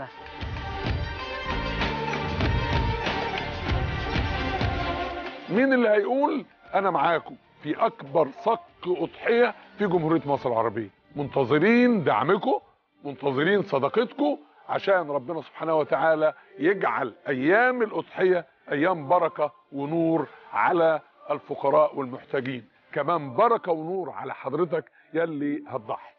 مين اللي هيقول أنا معاكم في أكبر صك أضحية في جمهورية مصر العربية؟ منتظرين دعمكم، منتظرين صدقتكم، عشان ربنا سبحانه وتعالى يجعل أيام الأضحية أيام بركة ونور على الفقراء والمحتاجين، كمان بركة ونور على حضرتك يلي هتضحي.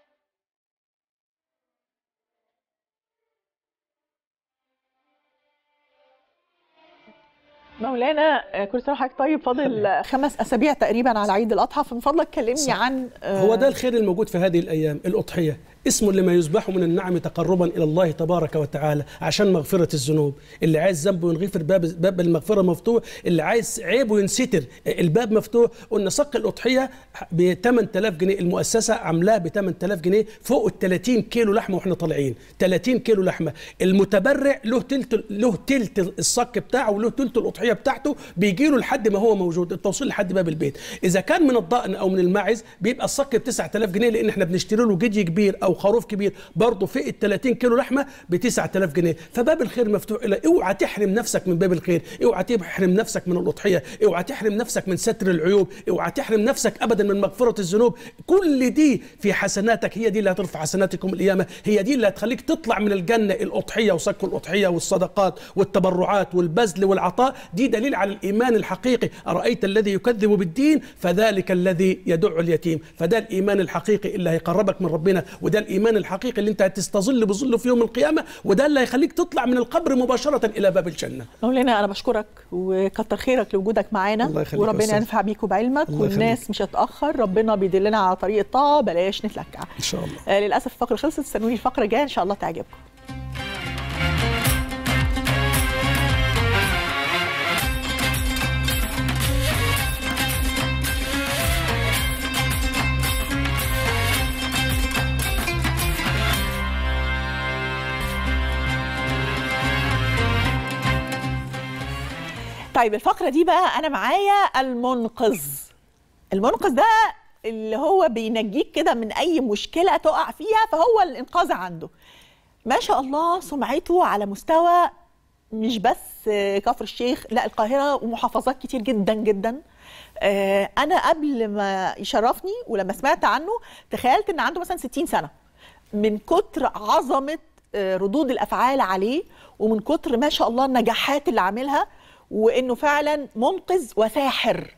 مولانا كل سنه وحضرتك طيب. فاضل 5 أسابيع تقريبا على عيد الاضحى، فمن فضلك كلمني عن
هو ده الخير الموجود في هذه الايام، الاضحيه. اسم لما يذبح من النعم تقربا إلى الله تبارك وتعالى عشان مغفرة الذنوب. اللي عايز ذنبه ينغفر باب المغفرة مفتوح، اللي عايز عيبه ينستر الباب مفتوح. قلنا صك الأضحية ب 8000 جنيه، المؤسسة عاملاه ب 8000 جنيه فوق ال 30 كيلو لحمة واحنا طالعين، 30 كيلو لحمة. المتبرع له تلت الصك بتاعه وله تلت الأضحية بتاعته بيجي له لحد ما هو موجود، التوصيل لحد باب البيت. إذا كان من الضأن أو من الماعز بيبقى الصك ب 9000 جنيه، لأن احنا بنشتري له جدي كبير أو خروف كبير برضه في ال 30 كيلو لحمة ب 9000 جنيه. فباب الخير مفتوح. اوعى تحرم نفسك من باب الخير، اوعى تحرم نفسك من الأضحية، اوعى تحرم نفسك من ستر العيوب، اوعى تحرم نفسك أبدا من مغفرة الذنوب. كل دي في حسناتك، هي دي اللي هترفع حسناتكم القيامة، هي دي اللي هتخليك تطلع من الجنة. الأضحية وصك الأضحية والصدقات والتبرعات والبذل والعطاء دي دليل على الإيمان الحقيقي. أرأيت الذي يكذب بالدين فذلك الذي يدع اليتيم. فده الإيمان الحقيقي اللي هيقربك من ربنا، وده الإيمان الحقيقي اللي انت هتستظل بظله في يوم القيامة، وده اللي هيخليك تطلع من القبر مباشرة إلى باب الجنة.
مولانا أنا بشكرك وكتر خيرك لوجودك معانا، وربنا ينفع بيك وبعلمك، والناس مش هتأخر، ربنا بيدلنا على طريق الطاعة، بلاش نتلكع
إن شاء الله.
للأسف الفقرة خلصت، استنوني الفقرة الجاية إن شاء الله تعجبكم. طيب الفقرة دي بقى أنا معايا المنقذ. المنقذ ده اللي هو بينجيك كده من أي مشكلة تقع فيها، فهو الإنقاذ عنده ما شاء الله سمعته على مستوى مش بس كفر الشيخ، لا القاهرة ومحافظات كتير جدا جدا. أنا قبل ما يشرفني ولما سمعت عنه تخيلت إن عنده مثلا 60 سنة من كتر عظمة ردود الأفعال عليه، ومن كتر ما شاء الله النجاحات اللي عاملها، وإنه فعلا منقذ وساحر.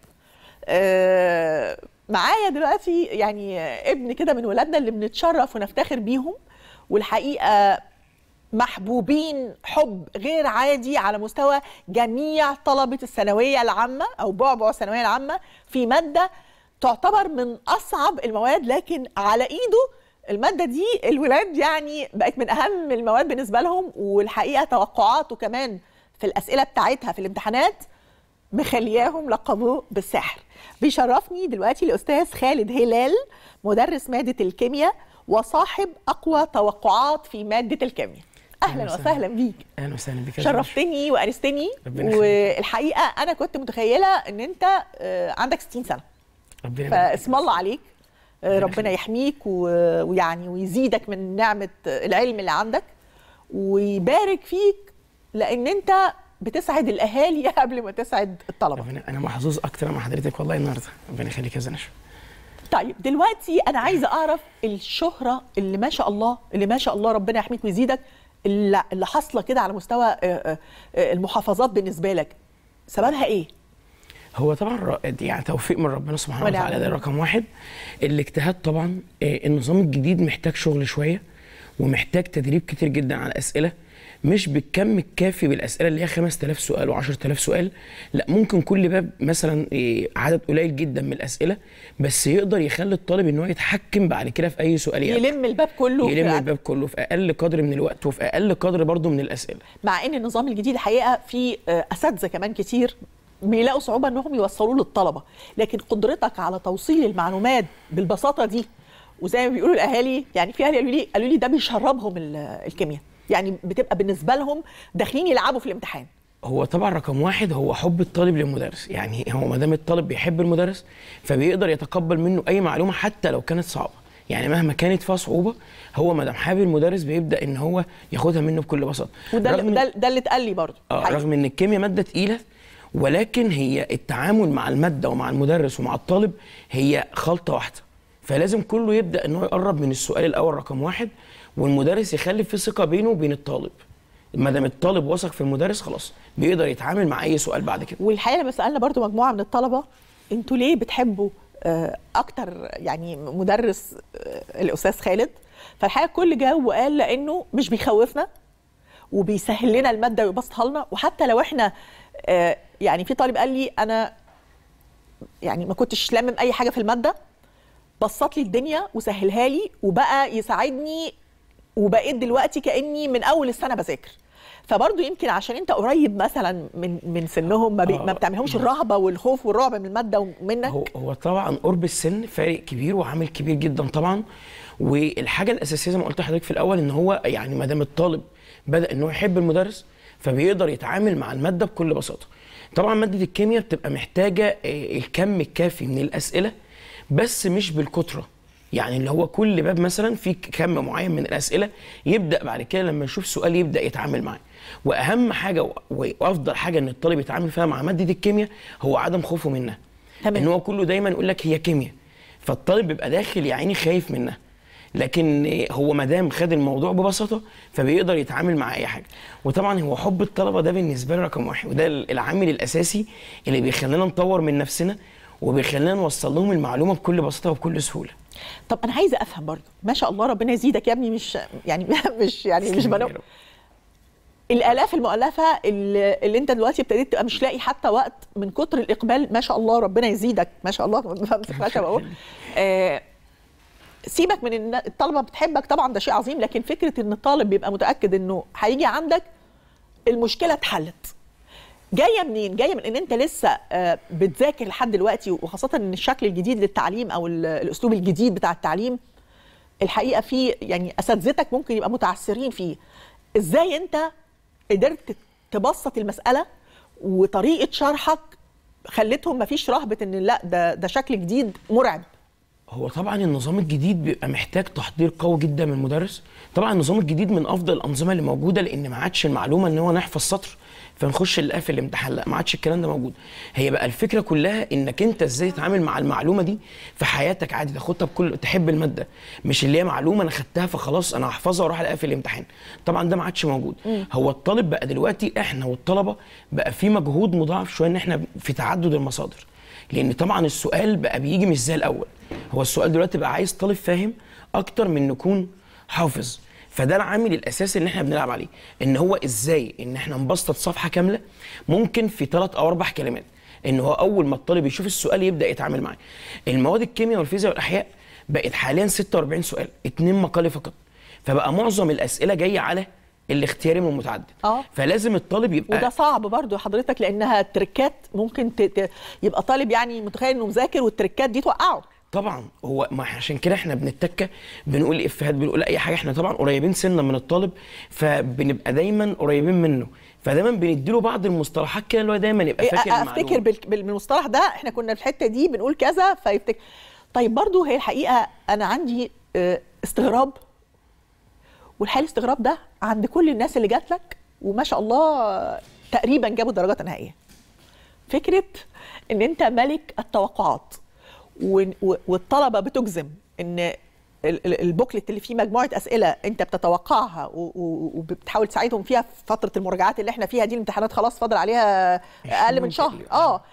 معايا دلوقتي يعني ابن كده من ولادنا اللي بنتشرف ونفتخر بيهم، والحقيقة محبوبين حب غير عادي على مستوى جميع طلبة الثانوية العامة أو بعبع الثانوية العامة في مادة تعتبر من أصعب المواد، لكن على إيده المادة دي الولاد يعني بقت من أهم المواد بالنسبة لهم. والحقيقة توقعاته كمان في الأسئلة بتاعتها في الامتحانات مخلياهم لقبوه بالساحر. بيشرفني دلوقتي الأستاذ خالد هلال، مدرس مادة الكيمياء وصاحب أقوى توقعات في مادة الكيمياء. أهلا وسهلا بيك.
أهلا وسهلا بيك.
شرفتني وأنستني. والحقيقة أنا كنت متخيلة إن أنت عندك 60 سنة، فاسم الله عليك. ربنا يحميك ويعني ويزيدك من نعمة العلم اللي عندك ويبارك فيك، لأن أنت بتسعد الأهالي قبل ما تسعد الطلبة.
أنا محظوظ أكتر مع حضرتك والله النهاردة، ربنا يخليك يا زنش.
طيب دلوقتي أنا عايزة أعرف الشهرة اللي ما شاء الله ربنا يحميك ويزيدك اللي حاصلة كده على مستوى المحافظات بالنسبة لك، سببها إيه؟
هو طبعا يعني توفيق من ربنا سبحانه وتعالى، ده رقم واحد. الاجتهاد طبعا. النظام الجديد محتاج شغل شوية ومحتاج تدريب كتير جدا على الأسئلة، مش بالكم الكافي بالاسئله اللي هي 5000 سؤال و10000 سؤال، لا ممكن كل باب مثلا عدد قليل جدا من الاسئله، بس يقدر يخلي الطالب ان هو يتحكم بعد كده في اي سؤال
يلم الباب كله
في اقل قدر من الوقت وفي اقل قدر برضه من الاسئله.
مع ان النظام الجديد الحقيقه فيه اساتذه كمان كتير بيلاقوا صعوبه انهم يوصلوه للطلبه، لكن قدرتك على توصيل المعلومات بالبساطه دي، وزي ما بيقولوا الاهالي، يعني في اهالي قالوا لي ده بيشربهم الكيمياء، يعني بتبقى بالنسبه لهم داخلين يلعبوا في الامتحان.
هو طبعا رقم واحد هو حب الطالب للمدرس، يعني هو ما دام الطالب بيحب المدرس فبيقدر يتقبل منه اي معلومه حتى لو كانت صعبه، يعني مهما كانت فيها صعوبه هو ما دام حابب المدرس بيبدا ان هو ياخدها منه بكل بساطه.
وده ده اللي اتقال لي برضه.
رغم ان الكيمياء ماده تقيله، ولكن هي التعامل مع الماده ومع المدرس ومع الطالب هي خلطه واحده، فلازم كله يبدا ان هو يقرب من السؤال الاول رقم واحد، والمدرس يخلي في ثقه بينه وبين الطالب. ما دام الطالب واثق في المدرس خلاص بيقدر يتعامل مع اي سؤال بعد كده.
والحقيقه لما سالنا برضو مجموعه من الطلبه انتوا ليه بتحبوا اكتر يعني مدرس الاستاذ خالد، فالحقيقه الكل جاوب وقال لانه مش بيخوفنا وبيسهل لنا الماده ويبسطها لنا، وحتى لو احنا يعني في طالب قال لي انا يعني ما كنتش لامم اي حاجه في الماده، بسط لي الدنيا وسهلها لي وبقى يساعدني، وبقيت دلوقتي كاني من اول السنه بذاكر. فبرضه يمكن عشان انت قريب مثلا من سنهم ما بتعملهمش الرهبه والخوف والرعب من الماده ومنك.
هو طبعا قرب السن فارق كبير وعامل كبير جدا طبعا. والحاجه الاساسيه زي ما قلت لحضرتك في الاول ان هو يعني ما دام الطالب بدا ان هو يحب المدرس فبيقدر يتعامل مع الماده بكل بساطه. طبعا ماده الكيمياء بتبقى محتاجه الكم الكافي من الاسئله بس مش بالكتره، يعني اللي هو كل باب مثلا في كم معين من الاسئله يبدا بعد كده لما يشوف سؤال يبدا يتعامل معاه. واهم حاجه وافضل حاجه ان الطالب يتعامل فيها مع ماده الكيمياء هو عدم خوفه منها. تمام. ان هو كله دايما يقول لك هي كيمياء، فالطالب بيبقى داخل يا عيني خايف منها، لكن هو ما دام خد الموضوع ببساطه فبيقدر يتعامل مع اي حاجه. وطبعا هو حب الطلبه ده بالنسبه لي رقم واحد، وده العامل الاساسي اللي بيخلينا نطور من نفسنا وبيخلينا نوصل لهم المعلومه بكل بساطه وبكل سهوله.
طب انا عايزه افهم برضه، ما شاء الله ربنا يزيدك يا ابني، مش بنو الالاف المؤلفه اللي انت دلوقتي ابتديت تبقى مش لاقي حتى وقت من كتر الاقبال، ما شاء الله ربنا يزيدك ما شاء الله. ما بفهمش بقول سيبك من ان الطلبه بتحبك طبعا ده شيء عظيم، لكن فكره ان الطالب بيبقى متاكد انه هيجي عندك المشكله اتحلت. جايه منين؟ جايه من ان انت لسه بتذاكر لحد دلوقتي، وخاصه ان الشكل الجديد للتعليم او الاسلوب الجديد بتاع التعليم الحقيقه فيه يعني اساتذتك ممكن يبقى متعثرين فيه. ازاي انت قدرت تبسط المساله وطريقه شرحك خلتهم مفيش رهبه ان لا ده شكل جديد مرعب؟
هو طبعا النظام الجديد بيبقى محتاج تحضير قوي جدا من المدرس. طبعا النظام الجديد من افضل الانظمه اللي موجوده، لان ما عادش المعلومه ان هو نحفظ سطر فنخش نلاقيها في الامتحان، لا ما عادش الكلام ده موجود. هي بقى الفكره كلها انك انت ازاي تتعامل مع المعلومه دي في حياتك عادي، تاخدها بكل تحب الماده، مش اللي هي معلومه انا خدتها فخلاص انا هحفظها واروح الاقيها في الامتحان. طبعا ده ما عادش موجود. هو الطالب بقى دلوقتي احنا والطلبه بقى في مجهود مضاعف شويه ان احنا في تعدد المصادر، لان طبعا السؤال بقى بيجي مش زي الاول. هو السؤال دلوقتي بقى عايز طالب فاهم اكتر من نكون حافظ. فده العامل الاساسي اللي احنا بنلعب عليه، ان هو ازاي ان احنا نبسط صفحه كامله ممكن في 3 أو 4 كلمات، ان هو اول ما الطالب يشوف السؤال يبدا يتعامل معاه. المواد الكيمياء والفيزياء والاحياء بقت حاليا 46 سؤال، 2 مقالي فقط، فبقى معظم الاسئله جايه على الاختياري من المتعدد. فلازم الطالب يبقى،
وده صعب برضو حضرتك لانها تركات ممكن يبقى طالب يعني متخيل انه مذاكر والتركات دي توقعه.
طبعا هو ما عشان كده احنا بنتكه بنقول افيهات بنقول اي حاجه، احنا طبعا قريبين سنه من الطالب فبنبقى دايما قريبين منه، فدايما بنديله بعض المصطلحات كده اللي هو دايما يبقى فاكر
افتكر بالمصطلح ده احنا كنا في الحته دي بنقول كذا فيفتكر. طيب برضو هي الحقيقه انا عندي استغراب، والحقيقه الاستغراب ده عند كل الناس اللي جات لك وما شاء الله تقريبا جابوا درجات نهائيه. فكره ان انت ملك التوقعات والطلبه بتجزم ان البوكلت اللي فيه مجموعه اسئله انت بتتوقعها وبتحاول تساعدهم فيها في فتره المراجعات اللي احنا فيها دي، الامتحانات خلاص فاضل عليها اقل من شهر.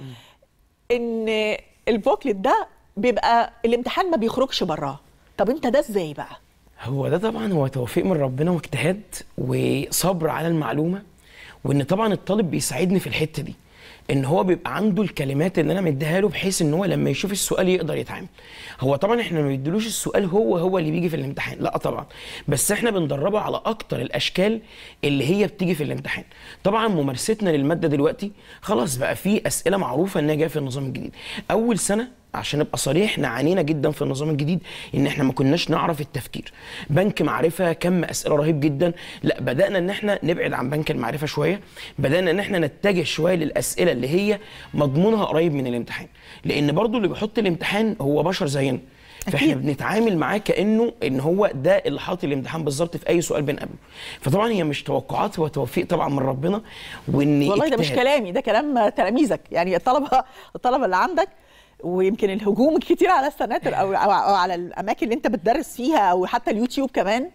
ان البوكلت ده بيبقى الامتحان ما بيخرجش براه. طب انت ده ازاي بقى؟
هو ده طبعا هو توفيق من ربنا واجتهاد وصبر على المعلومه، وان طبعا الطالب بيساعدني في الحته دي، ان هو بيبقى عنده الكلمات اللي انا مديها له بحيث ان هو لما يشوف السؤال يقدر يتعامل. هو طبعا احنا ما بنديلوش السؤال هو اللي بيجي في الامتحان، لا طبعا، بس احنا بندربه على اكتر الاشكال اللي هي بتيجي في الامتحان. طبعا ممارستنا للماده دلوقتي خلاص بقى في اسئله معروفه انها جايه في النظام الجديد. اول سنه عشان ابقى صريح احنا عانينا جدا في النظام الجديد ان احنا ما كناش نعرف التفكير. بنك معرفه كم اسئله رهيب جدا، لا بدانا ان احنا نبعد عن بنك المعرفه شويه، بدانا ان احنا نتجه شويه للاسئله اللي هي مضمونها قريب من الامتحان، لان برضو اللي بيحط الامتحان هو بشر زينا، فاحنا بنتعامل معاه كانه ان هو ده اللي حاطط الامتحان بالظبط في اي سؤال بنقابله. فطبعا هي مش توقعات، هو توفيق طبعا من ربنا. وان
والله ده مش كلامي، ده كلام تلاميذك، يعني الطلبه اللي عندك، ويمكن الهجوم الكتير على السناتر او على الاماكن اللي انت بتدرس فيها او حتى اليوتيوب كمان،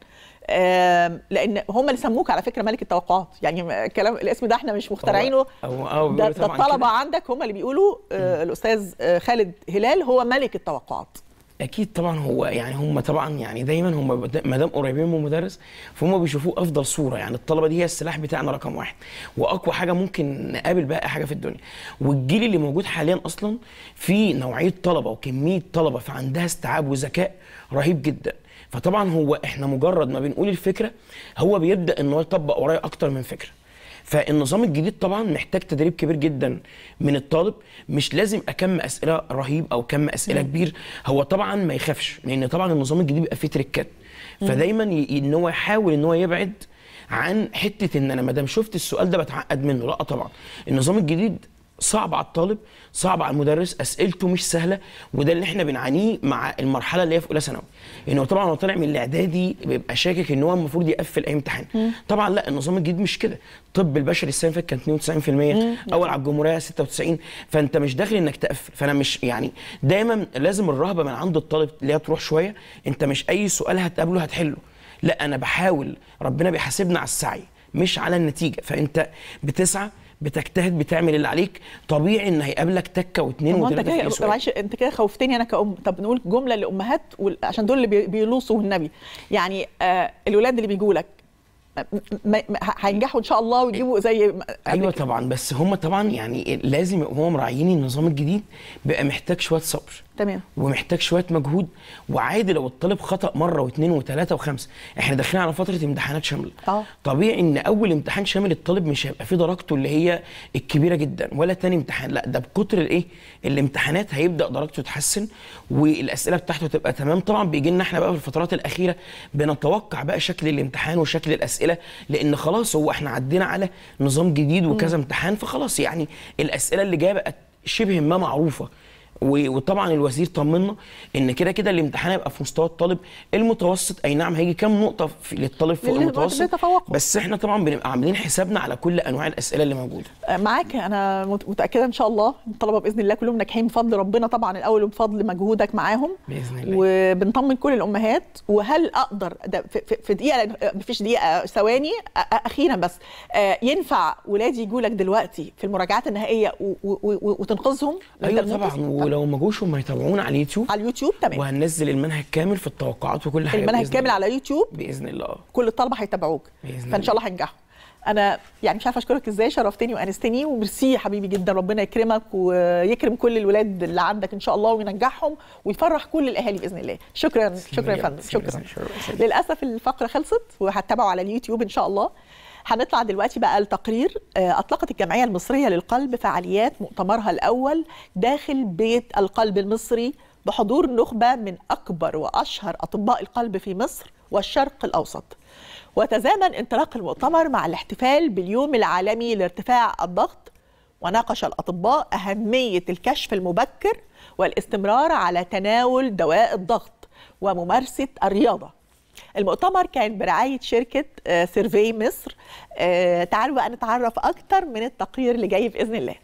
لان هم اللي سموك على فكره ملك التوقعات. يعني كلام الاسم ده احنا مش مخترعينه، ده الطلبه عندك هم اللي بيقولوا الاستاذ خالد هلال هو ملك التوقعات.
اكيد طبعا. هو يعني هم طبعا يعني دايما هم ما دام قريبين من المدرس فهم بيشوفوه افضل صوره. يعني الطلبه دي هي السلاح بتاعنا رقم واحد واقوى حاجه ممكن نقابل بقى حاجه في الدنيا. والجيل اللي موجود حاليا اصلا في نوعيه طلبه وكميه طلبه فعندها استيعاب وذكاء رهيب جدا. فطبعا هو احنا مجرد ما بنقول الفكره هو بيبدا ان هو يطبق ورايا اكتر من فكره. فالنظام الجديد طبعا محتاج تدريب كبير جدا من الطالب. مش لازم كم اسئله رهيب او كم اسئله كبير. هو طبعا ما يخافش لان طبعا النظام الجديد بيبقى فيه تريكات. فدايما ان هو يحاول ان هو يبعد عن حته ان انا ما دام شفت السؤال ده بتعقد منه. لا طبعا النظام الجديد صعب على الطالب، صعب على المدرس، اسئلته مش سهله. وده اللي احنا بنعانيه مع المرحله اللي هي في اولى ثانوي. انه طبعا هو طالع من الاعدادي بيبقى شاكك ان هو المفروض يقفل اي امتحان. طبعا لا، النظام الجديد مش كده. الطب البشري السنه اللي فاتت كان 92%، اول على الجمهوريه 96. فانت مش داخل انك تقفل. فانا مش يعني دايما لازم الرهبه من عند الطالب اللي هي تروح شويه. انت مش اي سؤال هتقابله هتحله، لا انا بحاول. ربنا بيحاسبنا على السعي مش على النتيجه. فانت بتسعى بتجتهد بتعمل اللي عليك. طبيعي ان هيقابلك تكه واثنين وثلاثه في سؤال.
معلش انت كده خوفتني انا كأم. طب نقول جمله للامهات عشان دول اللي بيلوصوا النبي. يعني الولاد اللي بيجوا لك هينجحوا ان شاء الله ويجيبوا زي
ايوه طبعا. بس هم طبعا يعني لازم يبقوا مراعيين النظام الجديد بقى محتاج شويه صبر.
تمام.
ومحتاج شويه مجهود. وعادي لو الطالب خطا مره واثنين وثلاثه وخمسه. احنا داخلين على فتره امتحانات شامله. طبيعي ان اول امتحان شامل الطالب مش هيبقى فيه درجته اللي هي الكبيره جدا ولا تاني امتحان. لا ده بكتر الايه الامتحانات هيبدا درجته تتحسن والاسئله بتاعته تبقى تمام. طبعا بيجي لنا احنا بقى في الفترات الاخيره بنتوقع بقى شكل الامتحان وشكل الاسئله لان خلاص هو احنا عدينا على نظام جديد وكذا امتحان. فخلاص يعني الاسئله اللي جايه بقت شبه ما معروفه. وطبعا الوزير طمنا ان كده كده الامتحان هيبقى في مستوى الطالب المتوسط. اي نعم هيجي كام نقطه للطالب فوق المتوسط بس احنا طبعا بنبقى عاملين حسابنا على كل انواع الاسئله اللي موجوده.
معاك انا متاكده ان شاء الله الطلبه باذن الله كلهم ناجحين بفضل ربنا طبعا الاول وبفضل مجهودك معاهم
باذن الله.
وبنطمن كل الامهات. وهل اقدر في دقيقه مفيش دقيقه ثواني اخيرا بس ينفع ولادي يجوا لك دلوقتي في المراجعات النهائيه وتنقذهم؟
ايوه طبعا. ولو ما جوش هم يتابعونا على اليوتيوب.
على اليوتيوب تمام.
وهننزل المنهج كامل في التوقعات وكل حاجه.
المنهج كامل على اليوتيوب
باذن الله.
كل الطلبه هيتابعوك فان شاء الله هينجحوا. انا يعني مش عارفه اشكرك ازاي. شرفتني وانستني وميرسي يا حبيبي جدا. ربنا يكرمك ويكرم كل الولاد اللي عندك ان شاء الله وينجحهم ويفرح كل الاهالي باذن الله. شكرا شكرا يا فندم. شكرا. للاسف الفقره خلصت وهتتابعوا على اليوتيوب ان شاء الله. هنطلع دلوقتي بقى التقرير. أطلقت الجمعية المصرية للقلب فعاليات مؤتمرها الأول داخل بيت القلب المصري بحضور نخبة من أكبر وأشهر أطباء القلب في مصر والشرق الأوسط. وتزامن انطلاق المؤتمر مع الاحتفال باليوم العالمي لارتفاع الضغط. وناقش الأطباء أهمية الكشف المبكر والاستمرار على تناول دواء الضغط وممارسة الرياضة. المؤتمر كان برعاية شركة سيرفي مصر. تعالوا بقى نتعرف أكتر من التقرير اللي جاي بإذن الله.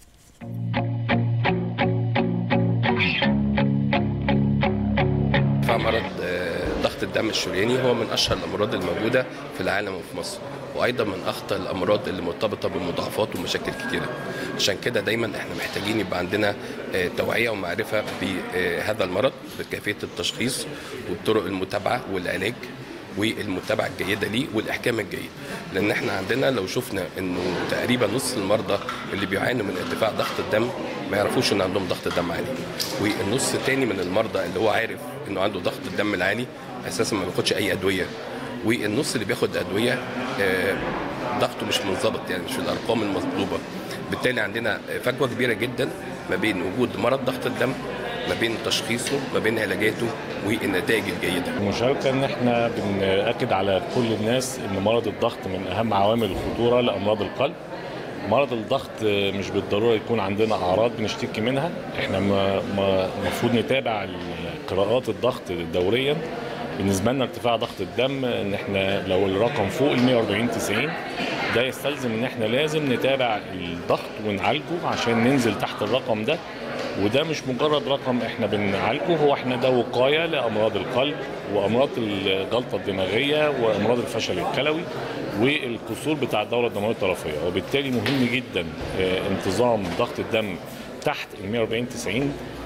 مرض ضغط الدم الشرياني هو من أشهر الأمراض الموجودة في العالم وفي مصر، وأيضا من أخطر الأمراض اللي مرتبطة بمضاعفات ومشاكل كتيرة. عشان كده دايما احنا محتاجين يبقى عندنا توعية ومعرفة بهذا المرض بكيفية التشخيص وبطرق المتابعة والعلاج والمتابعة الجيدة ليه والإحكام الجيد. لأن احنا عندنا لو شفنا إنه تقريبا نص المرضى اللي بيعانوا من ارتفاع ضغط الدم ما يعرفوش إن عندهم ضغط دم عالي، والنص الثاني من المرضى اللي هو عارف إنه عنده ضغط الدم العالي أساسا ما بياخدش أي أدوية، والنص اللي بياخد أدوية ضغطه مش منضبط، يعني مش في الأرقام المطلوبة. بالتالي عندنا فجوة كبيرة جدا ما بين وجود مرض ضغط الدم، ما بين تشخيصه، ما بين علاجاته والنتائج الجيده.
المشاركه ان احنا بنأكد على كل الناس ان مرض الضغط من اهم عوامل الخطوره لامراض القلب. مرض الضغط مش بالضروره يكون عندنا اعراض بنشتكي منها، احنا المفروض نتابع قراءات الضغط دوريا. بالنسبه لنا ارتفاع ضغط الدم ان احنا لو الرقم فوق ال 140/90 ده يستلزم ان احنا لازم نتابع الضغط ونعالجه عشان ننزل تحت الرقم ده. وده مش مجرد رقم احنا بنعالجه، هو احنا ده وقايه لامراض القلب وامراض الجلطه الدماغيه وامراض الفشل الكلوي والكسور بتاع الدوره الدمويه الطرفيه. وبالتالي مهم جدا انتظام ضغط الدم تحت ال 140/90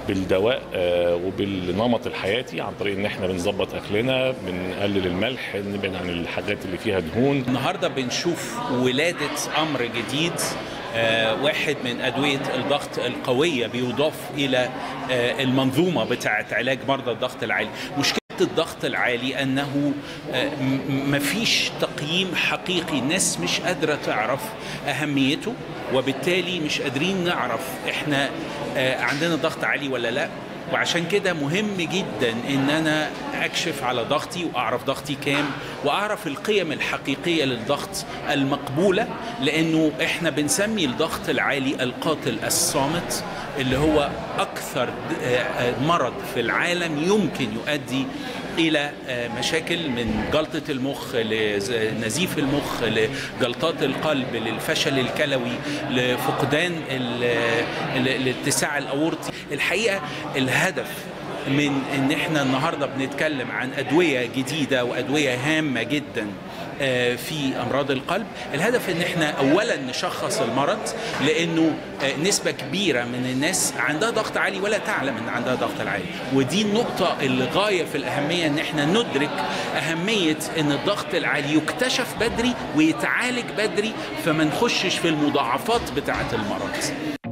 بالدواء وبالنمط الحياتي، عن طريق ان احنا بنظبط اكلنا، بنقلل الملح، نبعد عن الحاجات اللي فيها دهون.
النهارده بنشوف ولادة امر جديد، واحد من ادويه الضغط القويه بيضاف الى المنظومه بتاعه علاج مرضى الضغط العالي. مشكله الضغط العالي انه مفيش تقييم حقيقي، الناس مش قادره تعرف اهميته، وبالتالي مش قادرين نعرف احنا عندنا ضغط عالي ولا لا. وعشان كده مهم جدا ان انا اكشف على ضغطي واعرف ضغطي كام، واعرف القيم الحقيقيه للضغط المقبوله، لانه احنا بنسمي الضغط العالي القاتل الصامت، اللي هو اكثر مرض في العالم يمكن يؤدي الى مشاكل من جلطه المخ لنزيف المخ لجلطات القلب للفشل الكلوي لفقدان الاتساع الاورطي. الحقيقه الهدف من ان احنا النهارده بنتكلم عن ادويه جديده وادويه هامه جدا في امراض القلب، الهدف ان احنا اولا نشخص المرض، لانه نسبه كبيره من الناس عندها ضغط عالي ولا تعلم ان عندها ضغط عالي، ودي النقطه اللي غايه في الاهميه، ان احنا ندرك اهميه ان الضغط العالي يكتشف بدري ويتعالج بدري، فما نخشش في المضاعفات بتاعه المرض.